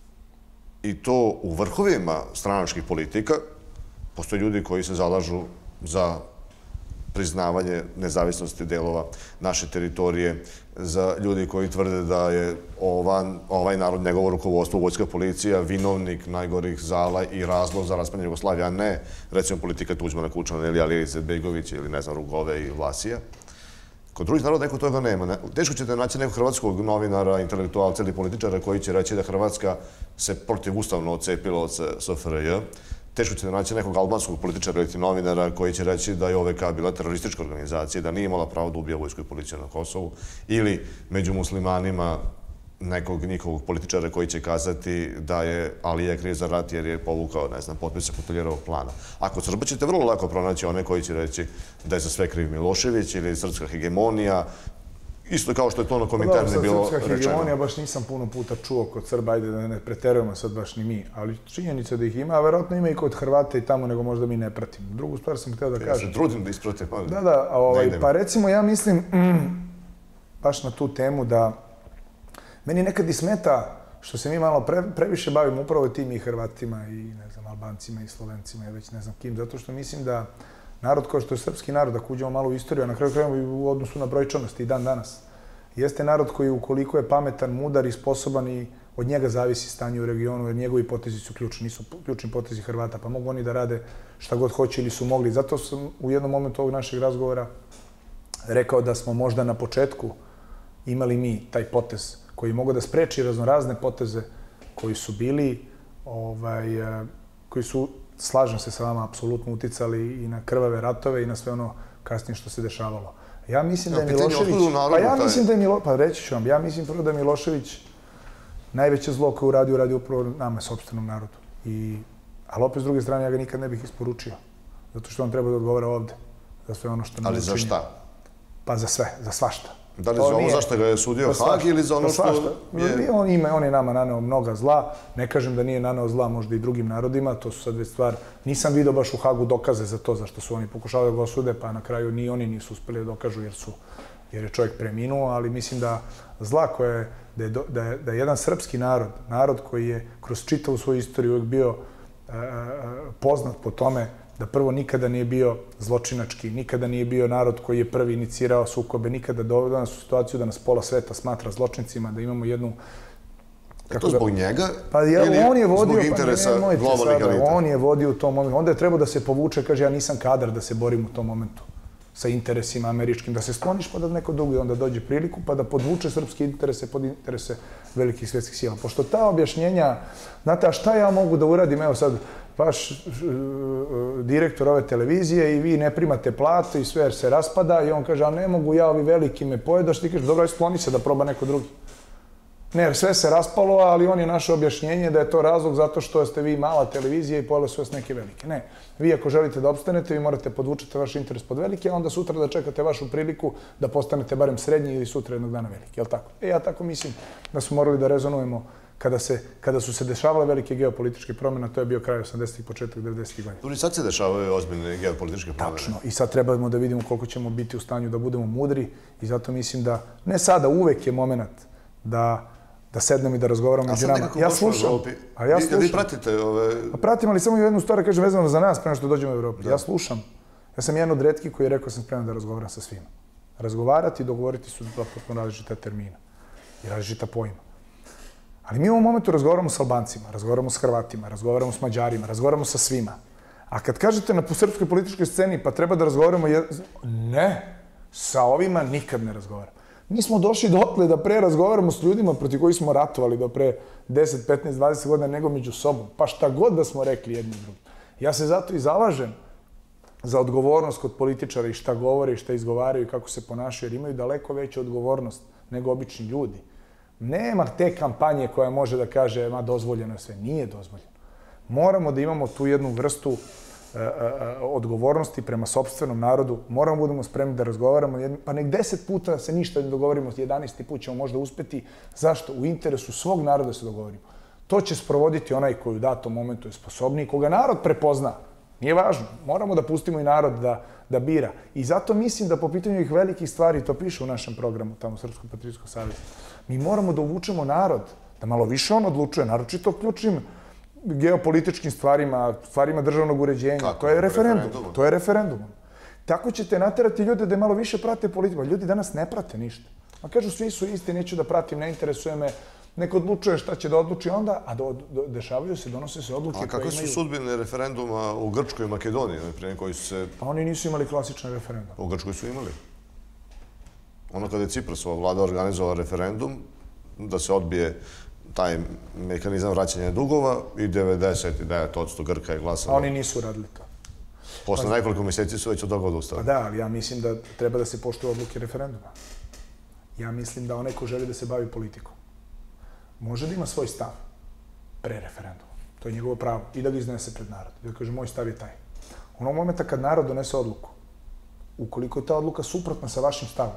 i to u vrhovima stranačkih politika, postoje ljudi koji se zalažu za priznavanje nezavisnosti delova naše teritorije, za ljudi koji tvrde da je ovaj narod, njegovo rukovodstvo, vojska, policija, vinovnik najgorih zala i razlog za raspadanje Jugoslavije, a ne, recimo, politika Tuđmana, Kučana ili Alije Izetbegovića ili, ne znam, Rugove i Vlasija. Kod drugih naroda neko toga nema. Teško ćete naći nekog hrvatskog novinara, intelektualca ili političara koji će reći da Hrvatska se protivustavno odcepila od SFRJ. Teško ćete naći nekog albanskog političara ili novinara koji će reći da je OVK bila teroristička organizacija, da nije imala pravo da ubija vojsku i policiju na Kosovu, ili među muslimanima nekog njihovog političara koji će kazati da je Alija kriv za rat jer je povukao, ne znam, potpise Kuteljerovog plana. Ako Srba ćete vrlo lako pronaći one koji će reći da je za sve kriv Milošević ili srpska hegemonija, isto kao što je to na Kominterne bilo rečeno. Srpska hegemonija baš nisam puno puta čuo kod Srba, ajde da ne preterujemo sad baš ni mi, ali činjenica da ih ima, a verovatno ima i kod Hrvata i tamo, nego možda mi ne pratimo. Drugu stvar sam hteo da kažem. Ja se trudim da ispratim, ali pa recimo ja mislim, baš na tu temu da meni nekad i smeta što se mi malo previše bavimo upravo tim i Hrvatima i, ne znam, Albancima i Slovencima i već ne znam kim, zato što mislim da narod kao što je srpski narod, ako uđemo malo u istoriju, a na kraju krajeva i u odnosu na brojčanosti i dan danas, jeste narod koji ukoliko je pametan, mudar i sposoban i od njega zavisi stanje u regionu, jer njegovi potezi su ključni, nisu ključni potezi Hrvata, pa mogu oni da rade šta god hoće ili su mogli. Zato sam u jednom momentu ovog našeg razgovora rekao da smo možda na početku imali mi taj potez koji mogu da spreči raznorazne poteze koji su bili, koji su, slažem se sa vama, apsolutno uticali i na krvave ratove i na sve ono kasnije što se dešavalo. Ja mislim da je Milošević... Pa reći ću vam, ja mislim prvo da je Milošević najveće zlo koje uradio upravo nama, sopstvenom narodu. Ali opet s druge strane ja ga nikad ne bih isporučio. Zato što on treba da odgovara ovde. Za sve ono što nam učinio. Ali za šta? Pa za sve, za svašta. Da li za ovo zašto ga je sudio Hag ili za ono što je... On je nama naneo mnoga zla. Ne kažem da nije naneo zla možda i drugim narodima. To su sad već stvar... Nisam vidio baš u Hagu dokaze za to zašto su oni pokušali da ga osude, pa na kraju ni oni nisu uspeli da dokažu jer je čovjek preminuo, ali mislim da zla koje da je jedan srpski narod koji je kroz čitavu svoju istoriju uvijek bio poznat po tome da prvo nikada nije bio zločinački, nikada nije bio narod koji je prvi inicirao sukobe, nikada doveo nas u situaciju da nas pola sveta smatra zločincima, da imamo jednu... Je to zbog njega ili zbog interesa globalnih elita? On je vodio u tom momentu. Onda je trebao da se povuče, kaže, ja nisam kadar da se borim u tom momentu sa interesima američkim, da se skloniš pa da neko drugi onda dođe priliku pa da podvuče srpske interese pod interese velikih svjetskih sila. Pošto ta objašnjenja, znate, a šta ja mogu da uradim, evo sad, vaš direktor ove televizije i vi ne primate platu i sve se raspada i on kaže, a ne mogu ja, ovi veliki me pojedaš, ti kažeš, dobro, skloni se da proba neko drugi. Ne, sve se raspalo, ali on je naše objašnjenje da je to razlog zato što ste vi mala televizija i pojeli su vas neke velike. Ne, vi ako želite da opstanete, vi morate podvučiti vaš interes pod velike, a onda sutra da čekate vašu priliku da postanete barem srednji ili sutra jednog dana veliki, je li tako? Ja tako mislim da smo morali da rezonujemo kada su se dešavale velike geopolitičke promjene, to je bio kraj 80-ih, početak 90-ih godina. Dobro, i sad se dešavaju ozbiljne geopolitičke promjene. Tačno. I sad trebamo da vidimo koliko ćemo biti u stanju da budemo mudri i zato mislim da, ne sada, uvek je moment da sednemo i da razgovaramo među nama. Ja slušam. Vi pratite ove... Pratim, ali samo jednu stvar, kažem, vezano za nas, prema što dođemo u Evropu. Ja slušam. Ja sam jedan od retkih koji je rekao sam spreman da razgovaram sa svima. Razgovarati i dogovoriti su dva potpuno različita termina i različita pojma. Ali mi u ovom momentu razgovaramo s Albancima, razgovaramo s Hrvatima, razgovaramo s Mađarima, razgovaramo sa svima. A kad kažete na srpskoj političkoj sceni pa treba da razgovaramo... Ne, sa ovima nikad ne razgovaramo. Mi smo došli dotle da pre razgovaramo s ljudima proti koji smo ratovali do pre 10, 15, 20 godina nego među sobom. Pa šta god da smo rekli jedni drugim. Ja se zato i zalažem za odgovornost kod političara i šta govore i šta izgovaraju i kako se ponašaju, jer imaju daleko veću odgovornost nego obični ljudi. Nema te kampanje koja može da kaže, ma dozvoljeno je sve. Nije dozvoljeno. Moramo da imamo tu jednu vrstu odgovornosti prema sopstvenom narodu. Moramo da budemo spremni da razgovaramo. Pa nek 10 puta se ništa ne dogovorimo, 11. put ćemo možda uspeti. Zašto? U interesu svog naroda se dogovorimo. To će sprovoditi onaj koji u datom momentu je sposobniji, koga narod prepozna. Nije važno. Moramo da pustimo i narod da bira. I zato mislim da po pitanju ovih velikih stvari, to piše u našem programu, tamo Srpskom patriotskog saveza, mi moramo da uvučemo narod, da malo više on odlučuje, naročito o ključnim geopolitičkim stvarima, stvarima državnog uređenja. To je referendum. To je referendum. Tako ćete naterati ljude da malo više prate politiku. Ljudi danas ne prate ništa. Ma kažu, svi su isti, neću da pratim, ne interesuje me, neko odlučuje šta će da odluči onda, a dešavaju se, donose se odluke koje imaju... A kakve su sudbine referenduma u Grčkoj i Makedoniji, prije koji su se... Pa oni nisu imali klasične referendume. U Grčkoj su imali. Ono kada je Ciprasova vlada organizovala referendum, da se odbije taj mehanizam vraćanja dugova i 99% Grka je glasalo. A oni nisu radili to. Posle nekoliko mjeseci su već od toga odustali. Pa da, ali ja mislim da treba da se poštuju odluke referenduma. Ja mislim da onaj ko želi da se bavi politikom može da ima svoj stav pre referenduma. To je njegovo pravo. I da ga iznese pred narod. Da kaže, moj stav je taj. Onog momenta kad narod donese odluku, ukoliko je ta odluka suprotna sa vašim stavom,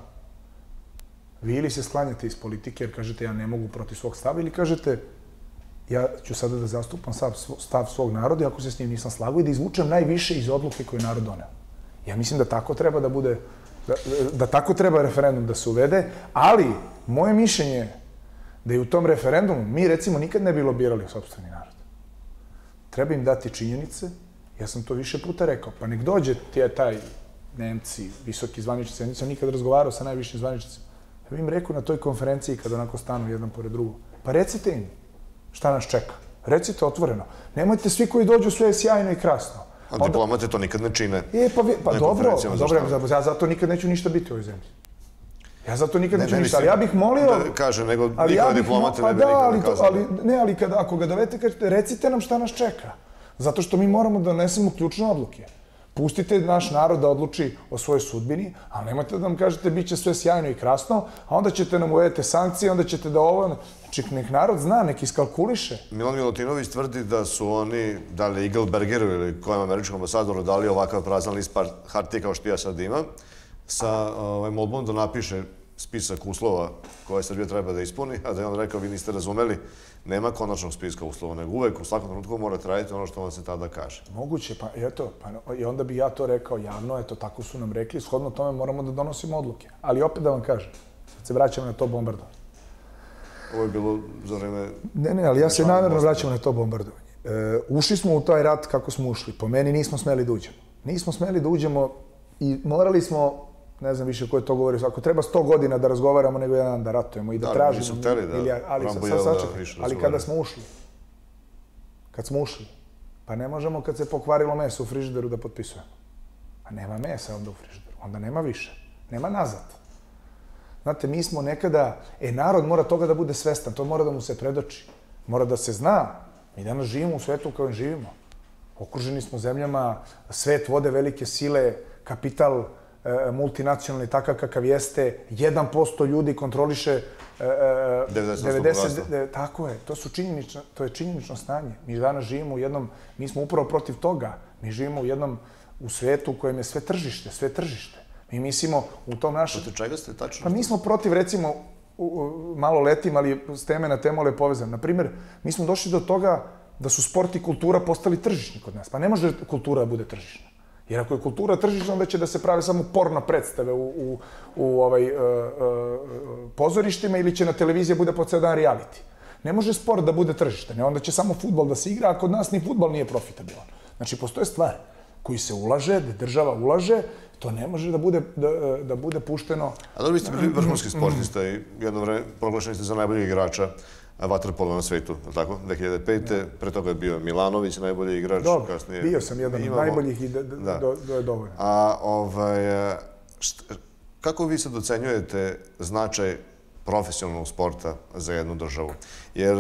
vi ili se sklanjate iz politike jer kažete ja ne mogu protiv svog stava ili kažete ja ću sada da zastupam stav svog naroda i ako se s njim nisam slagao i da izvučem najviše iz odluke koju je narod doneo. Ja mislim da tako treba da bude, da tako treba referendum da se uvede, ali moje mišljenje je da je u tom referendumu mi recimo nikad ne bi lobirali sopstveni narod. Treba im dati činjenice, ja sam to više puta rekao, pa nek dođe taj Nemci, visoki zvaničnici, ja nisam nikad razgovarao sa najvišim zvaničnicima. Ja bih im rekao na toj konferenciji kad onako stanu jedan pored drugog. Pa recite im šta nas čeka. Recite otvoreno. Nemojte svi koji dođu sve je sjajno i krasno. A diplomate to nikad ne čine. Pa dobro, ja zato nikad neću ništa biti u ovoj zemlji. Ja zato nikad neću ništa, ali ja bih molio... Kaže, nego nikada diplomate ne bi nikada kazali. Ne, ali ako ga dovedete, kažete, recite nam šta nas čeka. Zato što mi moramo da donesemo ključne odluke. Pustite naš narod da odluči o svojoj sudbini, ali nemojte da nam kažete bit će sve sjajno i krasno, a onda ćete nam uvedete sankcije, onda ćete da ovo... Znači, nek narod zna, nek iskalkuliše. Milan Milutinović tvrdi da su oni, da li Eaglebergeru ili kojem američkom ambasadoru dali ovakav prazan list hartije kao što ja sad imam, sa molbom da napiše spisak uslova koje Srbija treba da ispuni, a da je on rekao, vi niste razumeli, nema konačnog spiska uslova, nego uvek u svakom trenutku morate raditi ono što vam se tada kaže. Moguće, pa eto, i onda bi ja to rekao javno, eto, tako su nam rekli, shodno tome moramo da donosimo odluke. Ali opet da vam kažem, sad se vraćamo na to bombardovanje. Ovo je bilo za vreme... Ne, ali ja se namjerno vraćam na to bombardovanje. Ušli smo u taj rat kako smo ušli. Po meni nismo smeli da uđemo. Nismo smeli da uđemo i morali smo, ne znam više ko je to govorio, ako treba 100 godina da razgovaramo nego jedan da ratujemo i da tražimo. Nisu hteli da ali kada smo ušli, pa ne možemo kad se pokvarilo meso u frižideru da potpisujemo. A nema mesa onda u frižideru, onda nema više, nema nazad. Znate, mi smo nekada, narod mora toga da bude svestan, to mora da mu se predoči, mora da se zna. Mi danas živimo u svetu u kojem živimo. Okruženi smo zemljama, svet vode velike sile, kapital multinacionalni takav kakav jeste, 1% ljudi kontroliše 90%. Tako je, to je činjenično stanje. Mi danas živimo u jednom, mi smo upravo protiv toga. Mi živimo u svetu u kojem je sve tržište. Mi mislimo u tom našem... Protiv čega ste tačno? Pa mi smo protiv, recimo, malo letim, ali s teme na temu je povezan. Naprimjer, mi smo došli do toga da su sport i kultura postali tržišni kod nas. Pa ne može kultura da bude tržišna. Jer ako je kultura tržišna, onda će da se prave samo porno predstave u pozorištima ili će na televiziji bude po ceo dan reality. Ne može sport da bude tržišten, onda će samo fudbal da se igra, a kod nas ni fudbal nije profitabilan. Znači, postoje stvari koji se ulaže, gde država ulaže, to ne može da bude pušteno... A dobro, vi ste bili vrhunski sportista i jedno vreme proglašeni ste za najboljeg igrača vaterpola na svetu, tako? 2005. Pre toga je bio Milanović, najbolji igrač. Dobro, bio sam jedan od najboljih i da je dovoljno. A kako vi sad ocenjujete značaj profesionalnog sporta za jednu državu? Jer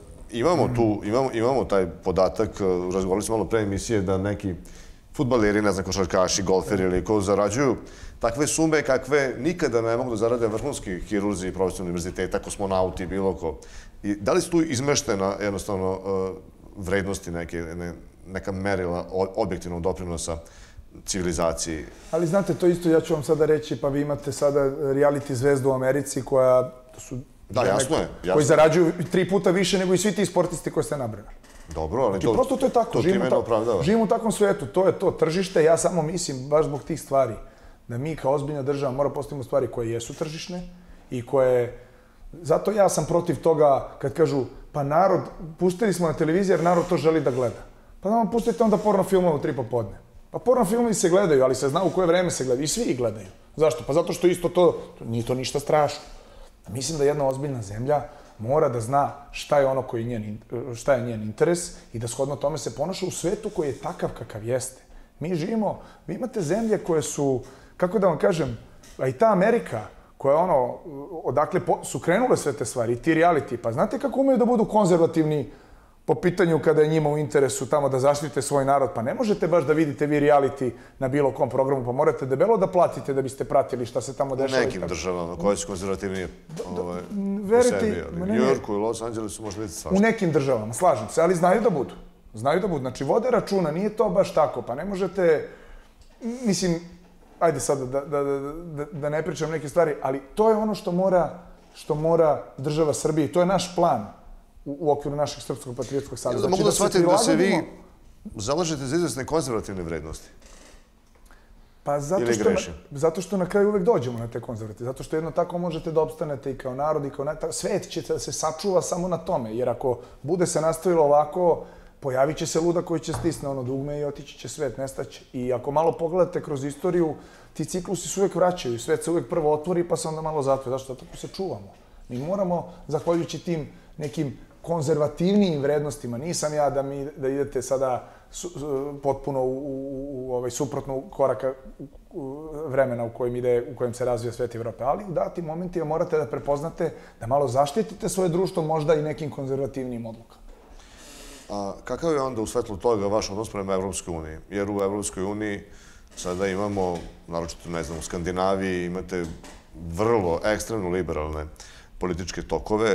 imamo taj podatak, razgovarali smo malo pre emisije, da neki fudbaleri, ne znam, košarkaši, golferi ili ko zarađuju takve sume kakve nikada ne mogu da zarade vrhunski hirurzi i profesionalni univerziteta, kosmonauti, bilo ko. Da li su tu izmeštena jednostavno vrednosti, neka merila objektivnog doprinosa civilizaciji? Ali znate, to isto ja ću vam sada reći, pa vi imate sada reality zvezdu u Americi koja su... Da, jasno je. Koji zarađuju 3 puta više nego i svi ti sportisti koje ste nabrali. Dobro, ali to... Prosto to je tako. To time ne opravdava. Živimo u takvom svetu, to je to tržište. Ja samo mislim, baš zbog tih stvari, da mi kao ozbiljna država mora postavimo stvari koje jesu tržišne i koje... Zato ja sam protiv toga kad kažu, pa narod, pustili smo na televiziji jer narod to želi da gleda. Pa da vam pustite onda porno filmove u 3 popodne. Pa porno filmovi se gledaju, ali se zna u koje vreme se gledaju i svi ih gledaju. Zašto? Pa zato što isto to, nije to ništa strašno. Mislim da jedna ozbiljna zemlja mora da zna šta je njen interes i da shodno tome se ponaša u svetu koji je takav kakav jeste. Mi živimo, vi imate zemlje koje su, kako da vam kažem, a i ta Amerika, koja odakle su krenule sve te stvari, i ti reality, pa znate kako umeju da budu konzervativni po pitanju kada je njima u interesu tamo da zaštite svoj narod, pa ne možete baš da vidite vi reality na bilo kom programu, pa morate debelo da platite da biste pratili šta se tamo dešava. U nekim državama koje su konzervativnije u sebi, u New Yorku i Los Angelesu može biti svašta. U nekim državama, slažem se, ali znaju da budu. Znači, vode računa, nije to baš tako, pa ne možete, mislim, ajde sada da ne pričam neke stvari, ali to je ono što mora država Srbije, to je naš plan u okviru našeg Srpskog patriotskog saveza. Mogu da shvatim da se vi zalažete za izvesne konzervativne vrednosti? Pa zato što na kraju uvek dođemo na te konzervativne. Zato što jedno tako možete da opstanete i kao narod i kao... Svet će da se sačuva samo na tome, jer ako bude se nastavilo ovako, pojavit će se luda koji će stisne ono dugme i otići će svet, nestaće. I ako malo pogledate kroz istoriju, ti ciklusi se uvek vraćaju, svet se uvek prvo otvori pa se onda malo zatvori. Zašto? Tako se čuvamo. Mi moramo, zahvaljujući tim nekim konzervativnijim vrednostima, nisam ja da idete sada potpuno u suprotnu koraka vremena u kojem se razvija svet Evrope, ali u datim momentima morate da prepoznate da malo zaštitite svoje društvo možda i nekim konzervativnijim odlukama. A kakav je onda u svetlu toga vaš odnos prema Evropskoj uniji? Jer u Evropskoj uniji sada imamo, naročito, ne znam, u Skandinaviji imate vrlo ekstremno liberalne političke tokove.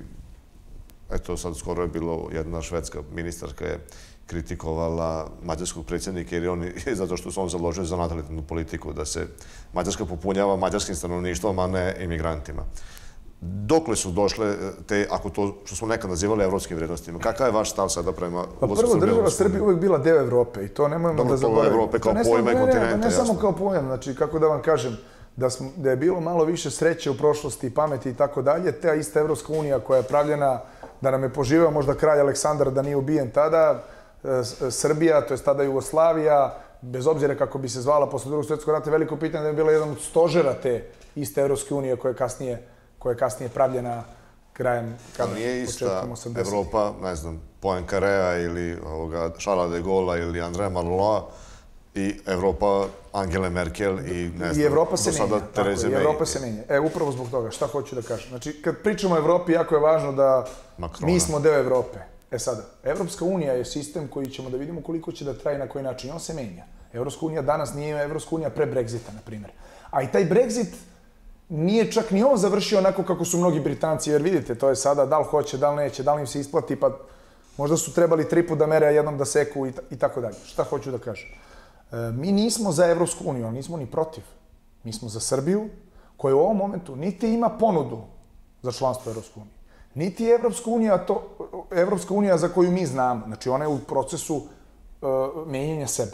Eto, sad skoro je bilo jedna švedska ministarka je kritikovala mađarskog predsjednika jer on, zato što se on založio za natalitetnu politiku, da se Mađarska popunjava mađarskim stanovništvom, a ne imigrantima. Dokle su došle te, ako to što smo nekad nazivali evropskim vrednostima? Kakav je vaš stav sada prema ulasku Srbije? Pa prvo, država Srbije uvek bila deo Evrope i to nemojmo da zaboravimo. Evrope kao pojma i kontinenta, ne samo kao pojam, znači, kako da vam kažem, da je bilo malo više sreće u prošlosti i pameti i tako dalje, ta ista Evropska unija koja je pravljena da nam je poživeo možda kralj Aleksandar da nije ubijen tada, Srbija, to je tada Jugoslavija, bez obzira kako bi se zvala posle Drugog svjetskog rata, veliko pitanje da je bila jedan od stožera te iste Evropske unije koja je kasnije pravljena krajem, nije ista Evropa, ne znam, Poincaré ili Charles de Gaulle ili André Malraux i Evropa Angele Merkel i ne znam, do sada Tereze May. I Evropa se menja. Upravo zbog toga, šta hoću da kažem. Znači, kad pričamo o Evropi, jako je važno da mi smo deo Evrope. Sada, Evropska unija je sistem koji ćemo da vidimo koliko će da traje i na koji način. On se menja. Evropska unija danas nije Evropska unija pre Brexita, na primjer. A i taj Brexit nije čak ni on završio onako kako su mnogi Britanci, jer vidite, to je sada da li hoće, da li neće, da li im se isplati, pa možda su trebali 3 puta da mere, a jednom da seku i tako dalje. Šta hoću da kažem? Mi nismo za Evropsku uniju, ali nismo ni protiv. Mi smo za Srbiju, koja u ovom momentu niti ima ponudu za članstvo u Evropsku uniju, niti je Evropska unija za koju mi znamo. Znači, ona je u procesu menjanja sebe.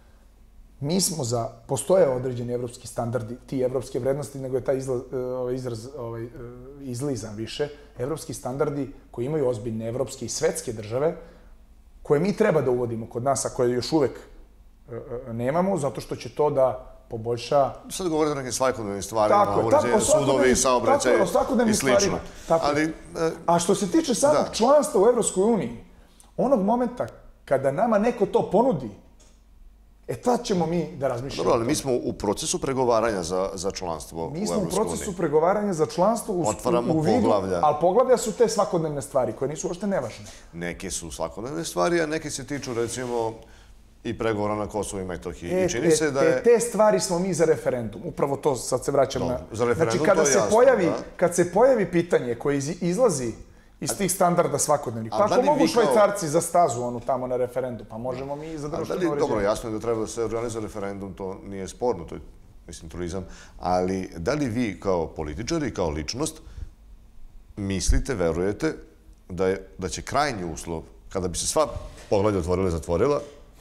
Mi smo za, postoje određeni evropski standardi, ti evropske vrednosti, nego je taj izraz izlizan više, evropski standardi koji imaju ozbiljne evropske i svetske države, koje mi treba da uvodimo kod nas, a koje još uvek nemamo, zato što će to da poboljša... Sad govorite o nekim svakodnevnim stvarima, uređenje sudovi, saobraćaj i slično. A što se tiče samog članstva u Evropskoj uniji, onog momenta kada nama neko to ponudi, tad ćemo mi da razmišljamo. Dobro, ali mi smo u procesu pregovaranja za članstvo u Evropskoj uniji. Mi smo u procesu pregovaranja za članstvo u vidu... Otvaramo poglavlja. Ali poglavlja su te svakodnevne stvari koje nisu uopšte nevažne. Neke su svakodnevne stvari, a neke se tiču, recimo, i pregovora na Kosovo i Metohiji. I čini se da je... Te stvari smo mi za referendum. Upravo to sad se vraćam na... Za referendum to je jasno. Kad se pojavi pitanje koje izlazi iz tih standarda svakodnevnih. Pa ako mogu Švajcarci za stazu onu tamo na referendum, pa možemo mi i za društveno uređenje. Dobro, jasno je da treba da se organizuje referendum, to nije sporno, to je, mislim, turizam, ali da li vi kao političari, kao ličnost, mislite, verujete, da će krajnji uslov, kada bi se sva poglavlja otvorila i zatvorila,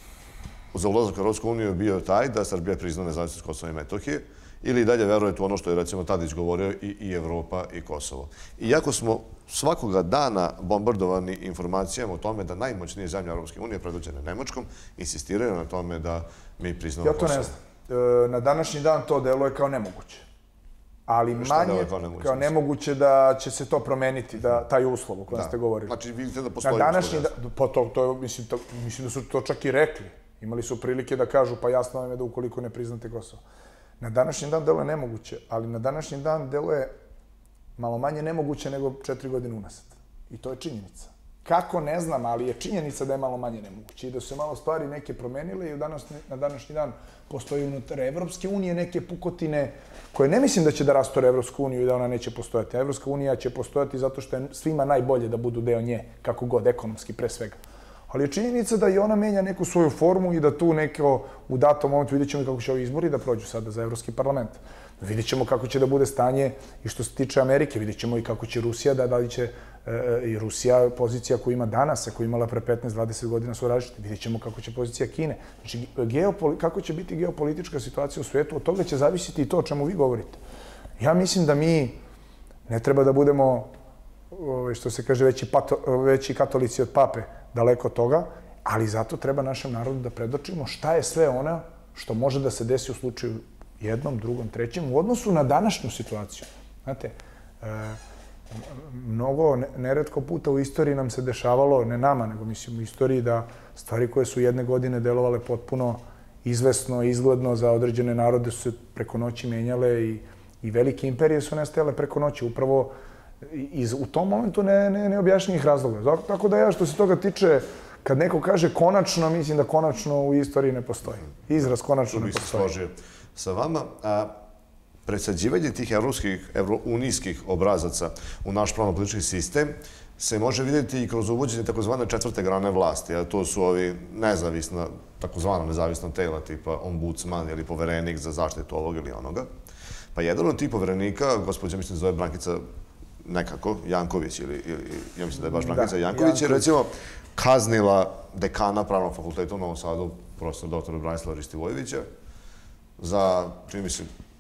za ulazak u Evropsku uniju bio taj da Srbija prizna nezavisnost Kosova i Metohije, ili dalje verujete u ono što je, recimo, Tadić govorio i Evropa i Kosovo. Iako smo svakoga dana bombardovani informacijama o tome da najmoćnije zemlje Evropske unije, predvođene Nemačkom, insistiraju na tome da mi priznamo Kosovo. Ja to ne znam. Na današnji dan to deluje kao nemoguće. Ali manje kao nemoguće da će se to promeniti, taj uslov o kojem ste govorili. Znači, vidite da postoji uslov. Pa to, mislim da su to čak i rekli. Imali su prilike da kažu, pa jasno vam je da ukoliko ne priznate Kosovo. Na današnji dan deluje nemoguće, ali na današnji dan deluje malo manje nemoguće nego 4 godine unazad. I to je činjenica. Kako, ne znam, ali je činjenica da je malo manje nemoguće i da su se malo stvari neke promenile i na današnji dan postoji unutar Evropske unije neke pukotine koje ne mislim da će da rastore Evropsku uniju i da ona neće postojati. Evropska unija će postojati zato što je svima najbolje da budu deo nje, kako god, ekonomski pre svega. Ali je činjenica da i ona menja neku svoju formu i da tu neko u datom momentu vidjet ćemo kako će ovi izbori da prođu sada za Evropski parlament. Vidjet ćemo kako će da bude stanje i što se tiče Amerike, vidjet ćemo i kako će Rusija, da li će i Rusija, pozicija koju ima danas, a koju imala pre 15-20 godina su različite. Vidjet ćemo kako će pozicija Kine. Znači, kako će biti geopolitička situacija u svijetu, od toga će zavisiti i to o čemu vi govorite. Ja mislim da mi ne treba da budemo, što se kaže, veći katolici od pape, daleko od toga, ali zato treba našem narodu da predočimo šta je sve ona što može da se desi u slučaju jednom, drugom, trećem, u odnosu na današnju situaciju. Znate, mnogo, neretko puta u istoriji nam se dešavalo, ne nama, nego mislim u istoriji, da stvari koje su jedne godine delovale potpuno izvesno, izgledno za određene narode su se preko noći menjale i velike imperije su nestajale preko noći. Upravo u tom momentu neobjašnjivih razloga. Tako da ja, što se toga tiče, kad neko kaže konačno, mislim da konačno u istoriji ne postoji. Izraz konačno ne postoji. Tu bih se složio sa vama. Presađivanje tih evrounijskih obrazaca u naš pravno-politički sistem se može vidjeti i kroz uvođenje takozvane četvrte grane vlasti, a to su ovi nezavisna, takozvana nezavisna tela, tipa ombudsman ili poverenik za zaštitu ovog ili onoga. Pa jedan od tih poverenika, gospođa, mislim, zove Brankica nekako, Janković, ili ja mislim da je baš Brankica Janković, je recimo kaznila dekana Pravnog fakulteta u Novom Sadu, profesor dr. Branislava Ristivojevića, za, čini mi se,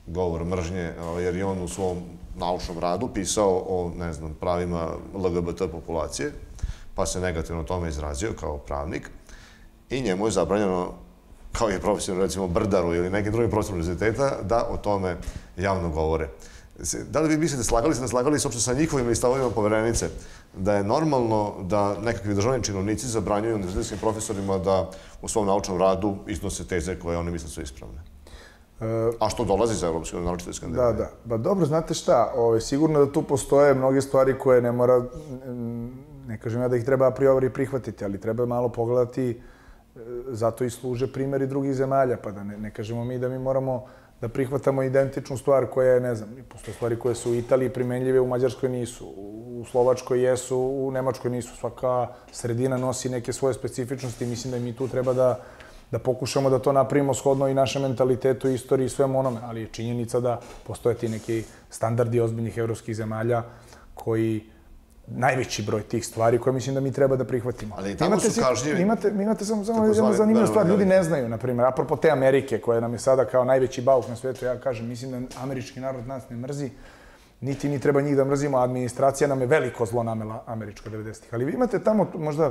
govor mržnje, jer je on u svom naučnom radu pisao o, ne znam, pravima LGBT populacije, pa se negativno tome izrazio kao pravnik i njemu je zabranjeno, kao je profesor, recimo, Brdaru ili nekim drugim profesorom univerziteta, da o tome javno govore. Da li vi mislite, slagali se uopšte sa njihovim stavovima Poverenice, da je normalno da nekakvi državni činovnici zabranjuju univerzitetskim profesorima da u svom naučnom radu iznose teze koje oni misle su ispravne? A što dolazi za Evropsku naročito iz Skandinavije? Da. Ba dobro, znate šta, sigurno da tu postoje mnoge stvari koje ne mora, ne kažem ja da ih treba a priori prihvatiti, ali treba malo pogledati, zato i služe primjeri drugih zemalja, pa da ne kažemo mi da mi moramo da prihvatamo identičnu stvar koja je, ne znam, postoje stvari koje su u Italiji primenljive, u Mađarskoj nisu, u Slovačkoj jesu, u Nemačkoj nisu. Svaka sredina nosi neke svoje specifičnosti i mislim da mi tu treba da pokušamo da to napravimo shodno i našem mentalitetu, istoriji i svemu onome, ali je činjenica da postoje ti neki standardi ozbiljnih evropskih zemalja koji najveći broj tih stvari koje mislim da mi treba da prihvatimo. Ali i tamo su kažnjivi. Imate samo jednu zanimljivu stvar. Ljudi ne znaju, na primjer, apropo te Amerike, koja nam je sada kao najveći bauk na svijetu, ja kažem, mislim da američki narod nas ne mrzi, niti mi treba njih da mrzimo, a administracija nam je veliko zlo namela američka 90-ih. Ali vi imate tamo, možda,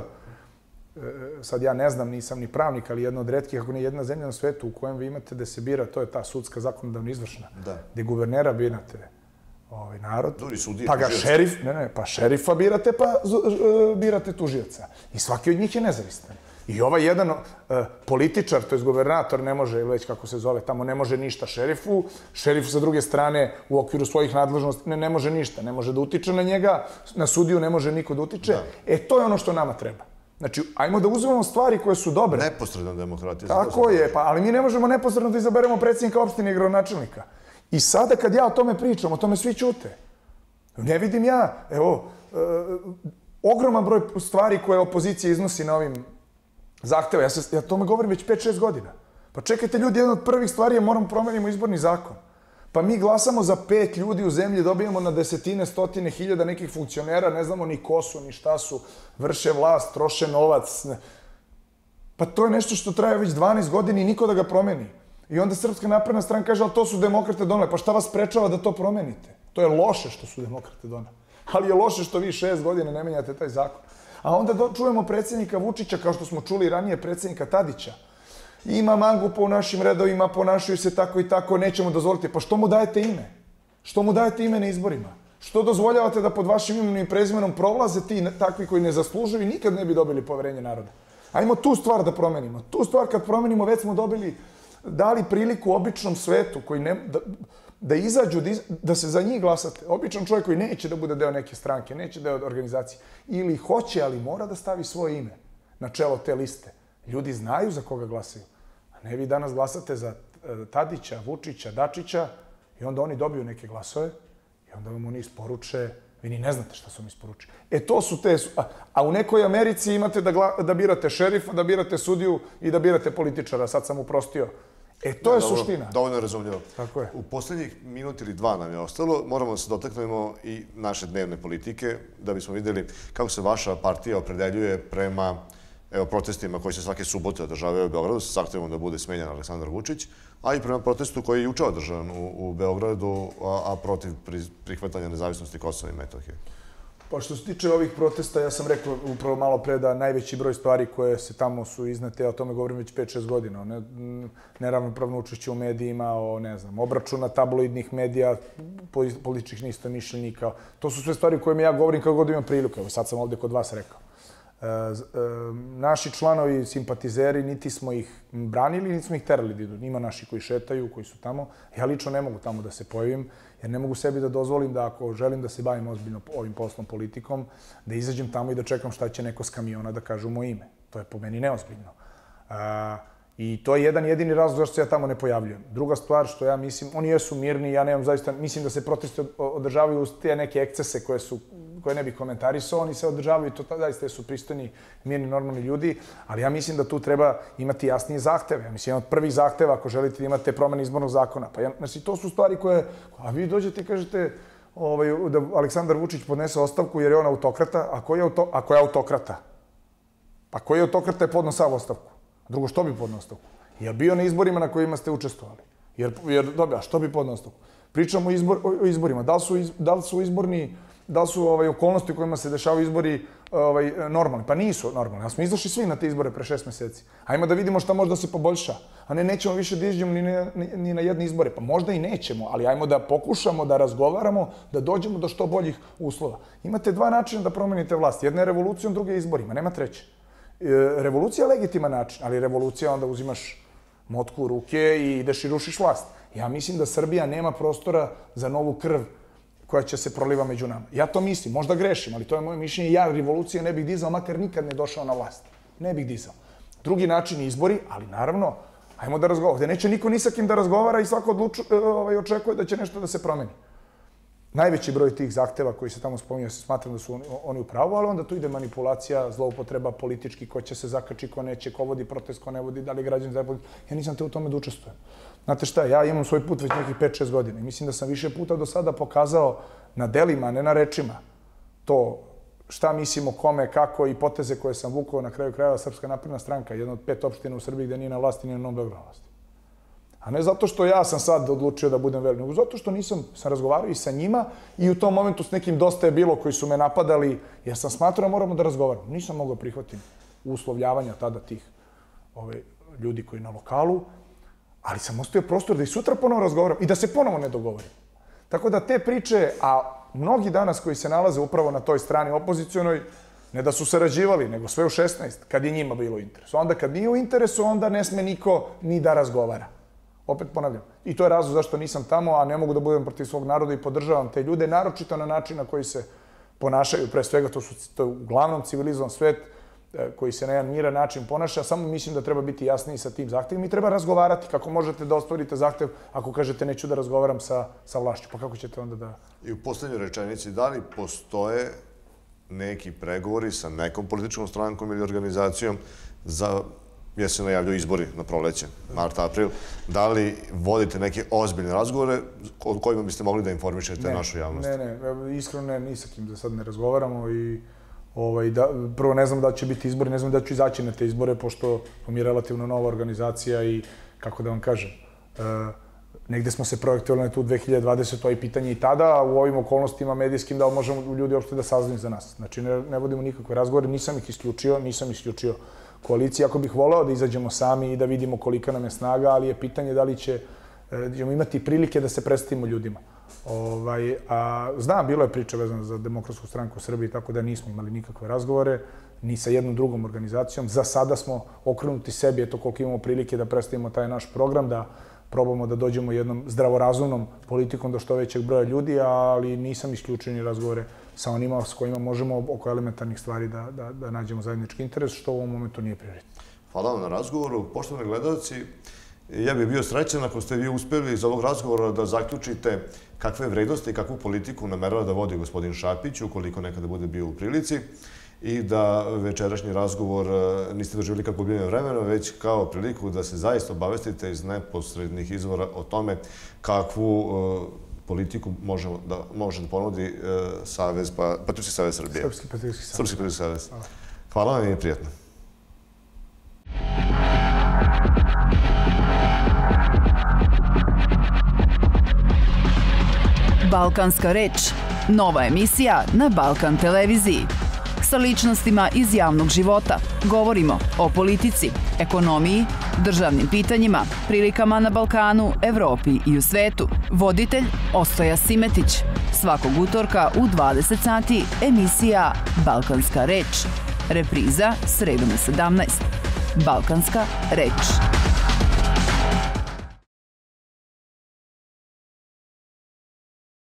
sad ja ne znam, nisam ni pravnik, ali jedna od retkih, ako ne jedna zemlja na svijetu u kojem vi imate da se bira, to je ta sudska zakonodavna izvršna, gde guvernera birate narod, pa ga šerif, pa šerifa birate, pa birate tužioca. I svaki od njih je nezavistan. I ovaj jedan političar, to je guvernator, ne može, ili već kako se zove, tamo ne može ništa šerifu, šerif sa druge strane u okviru svojih nadležnosti ne može ništa, ne može da utiče na njega, na sudiju ne može niko da utiče. To je ono što nama treba. Znači, ajmo da uzmemo stvari koje su dobre. Neposredna demokratija. Tako je, ali mi ne možemo neposredno da izaberemo predsjednika opštine i gradonačelnika. I sada kad ja o tome pričam, o tome svi ćute. Ne vidim ja, evo, ogroman broj stvari koje opozicija iznosi na ovim zahteva. Ja tome govorim već 5-6 godina. Pa čekajte ljudi, jedna od prvih stvari je moramo promenimo izborni zakon. Pa mi glasamo za 5 ljudi u zemlji, dobijamo na desetine, stotine hiljada nekih funkcionera, ne znamo ni ko su, ni šta su, vrše vlast, troše novac. Pa to je nešto što traje već 12 godina i niko da ga promeni. I onda Srpska napredna stranka kaže, ali to su demokrate doneli. Pa šta vas sprečava da to promenite? To je loše što su demokrate doneli. Ali je loše što vi 6 godina ne menjate taj zakon. A onda čujemo predsjednika Vučića, kao što smo čuli ranije predsjednika Tadića. Ima mangupa u našim redovima, ponašaju se tako i tako, nećemo dozvoliti. Pa što mu dajete ime? Što mu dajete ime na izborima? Što dozvoljavate da pod vašim imenom i prezimenom prolaze ti takvi koji ne zaslužuju i nikad ne bi dobili poverenje naroda? Ajmo tu stvar da promenimo. Tu stvar kad promenimo, već smo dali priliku običnom svetu koji da izađu, da se za njih glasate. Običan čovjek koji neće da bude deo neke stranke, neće deo organizacije. Ili hoće, ali mora da stavi svoje ime na čelo te liste. Ljudi znaju za koga glasaju. A ne vi danas glasate za Tadića, Vučića, Dačića i onda oni dobiju neke glasove i onda vam oni isporuče, vi ni ne znate šta su vam isporučili. To su te... A u nekoj Americi imate da birate šerifa, da birate sudiju i da birate političara. Sad sam uprostio. To je suština. Dovoljno je razumljivo. Tako je. U poslednjih minut ili 2 nam je ostalo. Moramo da se dotaknemo i naše dnevne politike da bismo videli kako se vaša partija opredeljuje prema protestima koji se svake subote održavaju u Beogradu sa zahtevom da bude smenjen Aleksandar Vučić, a i prema protestu koji je juče održan u Beogradu, a protiv prihvatanja nezavisnosti Kosova i Metohije. Pa što se tiče ovih protesta, ja sam rekao upravo malo pre da najveći broj stvari koje se tamo su iznete, ja o tome govorim već 5-6 godina, neravnopravno učešće u medijima, obračuna tabloidnih medija, političkih neistomišljenika. To su sve stvari o kojima ja govorim kako god imam priliku. Evo sad sam ovde kod vas rekao. Naši članovi, simpatizeri, niti smo ih branili, niti smo ih terali da idu. Ima naši koji šetaju, koji su tamo. Ja lično ne mogu tamo da se pojavim, jer ne mogu sebi da dozvolim da ako želim da se bavim ozbiljno ovim poslom, politikom, da izađem tamo i da čekam šta će neko s kamiona da kaže u moje ime. To je po meni neozbiljno. I to je jedan jedini razlog zašto se ja tamo ne pojavljujem. Druga stvar što ja mislim, oni jesu mirni, ja nemam zaista, mislim da se protesti održavaju uz te neke ekscese koje ne bih komentarisao, oni se održavaju, to zaista su pristojni, mirni, normalni ljudi, ali ja mislim da tu treba imati jasnije zahteve. Ja mislim, jedan od prvih zahteva, ako želite da imate promene izbornog zakona. Pa znači, to su stvari koje, a vi dođete i kažete da Aleksandar Vučić podnese ostavku jer je on autokrata, a ko je autokrata? Pa koji autokrata je podno sav ostavku? Drugo, što bi podno ostavku? Ja bio na izborima na kojima ste učestvovali. Jer dobro, što bi podneo ostavku? Pričamo o izborima. Da li su okolnosti u kojima se dešavaju izbori normalni? Pa nisu normalni. Ali smo izašli svi na te izbore pre 6 meseci. Ajmo da vidimo šta može da se poboljša. A ne, nećemo više da izađemo ni na jedne izbore. Pa možda i nećemo, ali ajmo da pokušamo da razgovaramo, da dođemo do što boljih uslova. Imate dva načina da promenite vlast. Jedna je revolucijom, druga je izborima. Nema treće. Revolucija je legitiman način, ali revolucija onda uzimaš motku u ruke i ideš i rušiš vlast. Ja mislim da Srbija nema prostora za novu krv koja će se proliva među nama. Ja to mislim, možda grešim, ali to je moje mišljenje. Ja revolucije ne bih dizao, makar nikad ne došao na vlast. Ne bih dizao. Drugi način je izbori, ali naravno, ajmo da razgovaramo. Ovdje neće niko ni sa kim da razgovara i svako očekuje da će nešto da se promeni. Najveći broj tih zahteva koji se tamo spominju, se smatram da su oni u pravu, ali onda tu ide manipulacija, zloupotreba politički, ko će se zakači, ko neće, ko vodi protest, ko ne vodi, da li građani da vodi. Ja nisam te u tome da učestvujem. Znate šta, ja imam svoj put već nekih 5-6 godina i mislim da sam više puta do sada pokazao na delima, a ne na rečima, to šta mislimo, kome, kako i poteze koje sam vukao na kraju krajeva Srpska napredna stranka, jedna od 5 opština u Srbiji gde nije na vlasti, nije na Novom Beogradu na vlasti. A ne zato što ja sam sad odlučio da budem velik, nego zato što sam razgovarao i sa njima i u tom momentu s nekim dosta je bilo koji su me napadali, jer sam smatrao moramo da razgovaramo. Nisam mogao prihvatiti uslovljavanja tada tih ljudi koji na lokalu, ali sam ostavio prostor da i sutra ponovo razgovaram i da se ponovo ne dogovorim. Tako da te priče, a mnogi danas koji se nalaze upravo na toj strani opozicionoj, ne da su sarađivali, nego sve u 16, kad je njima bilo u interesu. Onda kad nije u interesu, onda ne sme niko ni da razgovara. Opet ponavljam. I to je razlog zašto nisam tamo, a ne mogu da budem protiv svog naroda i podržavam te ljude, naročito na način na koji se ponašaju. Pre svega, to je uglavnom civilizovan svet koji se na jedan miran način ponaša. Samo mislim da treba biti jasniji sa tim zahtevima i treba razgovarati kako možete da ostvarite zahtev ako kažete neću da razgovaram sa vlašću. Pa kako ćete onda da... I u poslednjoj rečenici, da li postoje neki pregovori sa nekom političkom strankom ili organizacijom za... jer se najavljaju izbori na proleće, mart, april. Da li vodite neke ozbiljne razgovore o kojima biste mogli da informišete našu javnost? Ne, iskreno ne, ni sa kim da sad ne razgovaramo i prvo ne znam da će biti izbori, ne znam da ću izaći na te izbore, pošto mi je relativno nova organizacija i, kako da vam kažem, negde smo se projektovali na tu 2020, to je pitanje i tada, u ovim okolnostima medijskim da možemo ljudi uopšte da saznaju za nas. Znači, ne vodimo nikakve razgovore, nisam isključio koaliciji, ako bih voleo da izađemo sami i da vidimo kolika nam je snaga, ali je pitanje da li ćemo imati prilike da se predstavimo ljudima. Znam, bilo je priča vezana za Demokratsku stranku u Srbiji, tako da nismo imali nikakve razgovore, ni sa jednom drugom organizacijom. Za sada smo okrenuti sebi, eto koliko imamo prilike da predstavimo taj naš program, da probamo da dođemo jednom zdravorazumnom politikom do što većeg broja ljudi, ali nisam isključio ni razgovore sa onima s kojima možemo oko elementarnih stvari da nađemo zajednički interes, što u ovom momentu nije prioritet. Hvala vam na razgovoru. Poštovani gledalci, ja bih bio srećan ako ste vi uspeli iz ovog razgovora da zaključite kakve vrednosti i kakvu politiku namerava da vodi gospodin Šapić, ukoliko nekada bude bio u prilici, i da večerašnji razgovor niste doživjeli kao gubljenje vremena, već kao priliku da se zaista obavestite iz neposrednih izvora o tome kakvu politiku može da ponudi Patriotski savez Srbije. Srpski Patriotski savez. Hvala vam i prijatno. Balkanska reč. Nova emisija na Balkan televiziji. Sa ličnostima iz javnog života govorimo o politici, ekonomiji, državnim pitanjima, prilikama na Balkanu, Evropi i u svetu. Voditelj Ostoja Simetić. Svakog utorka u 20 sati emisija Balkanska reč. Repriza sredom u 17. Balkanska reč.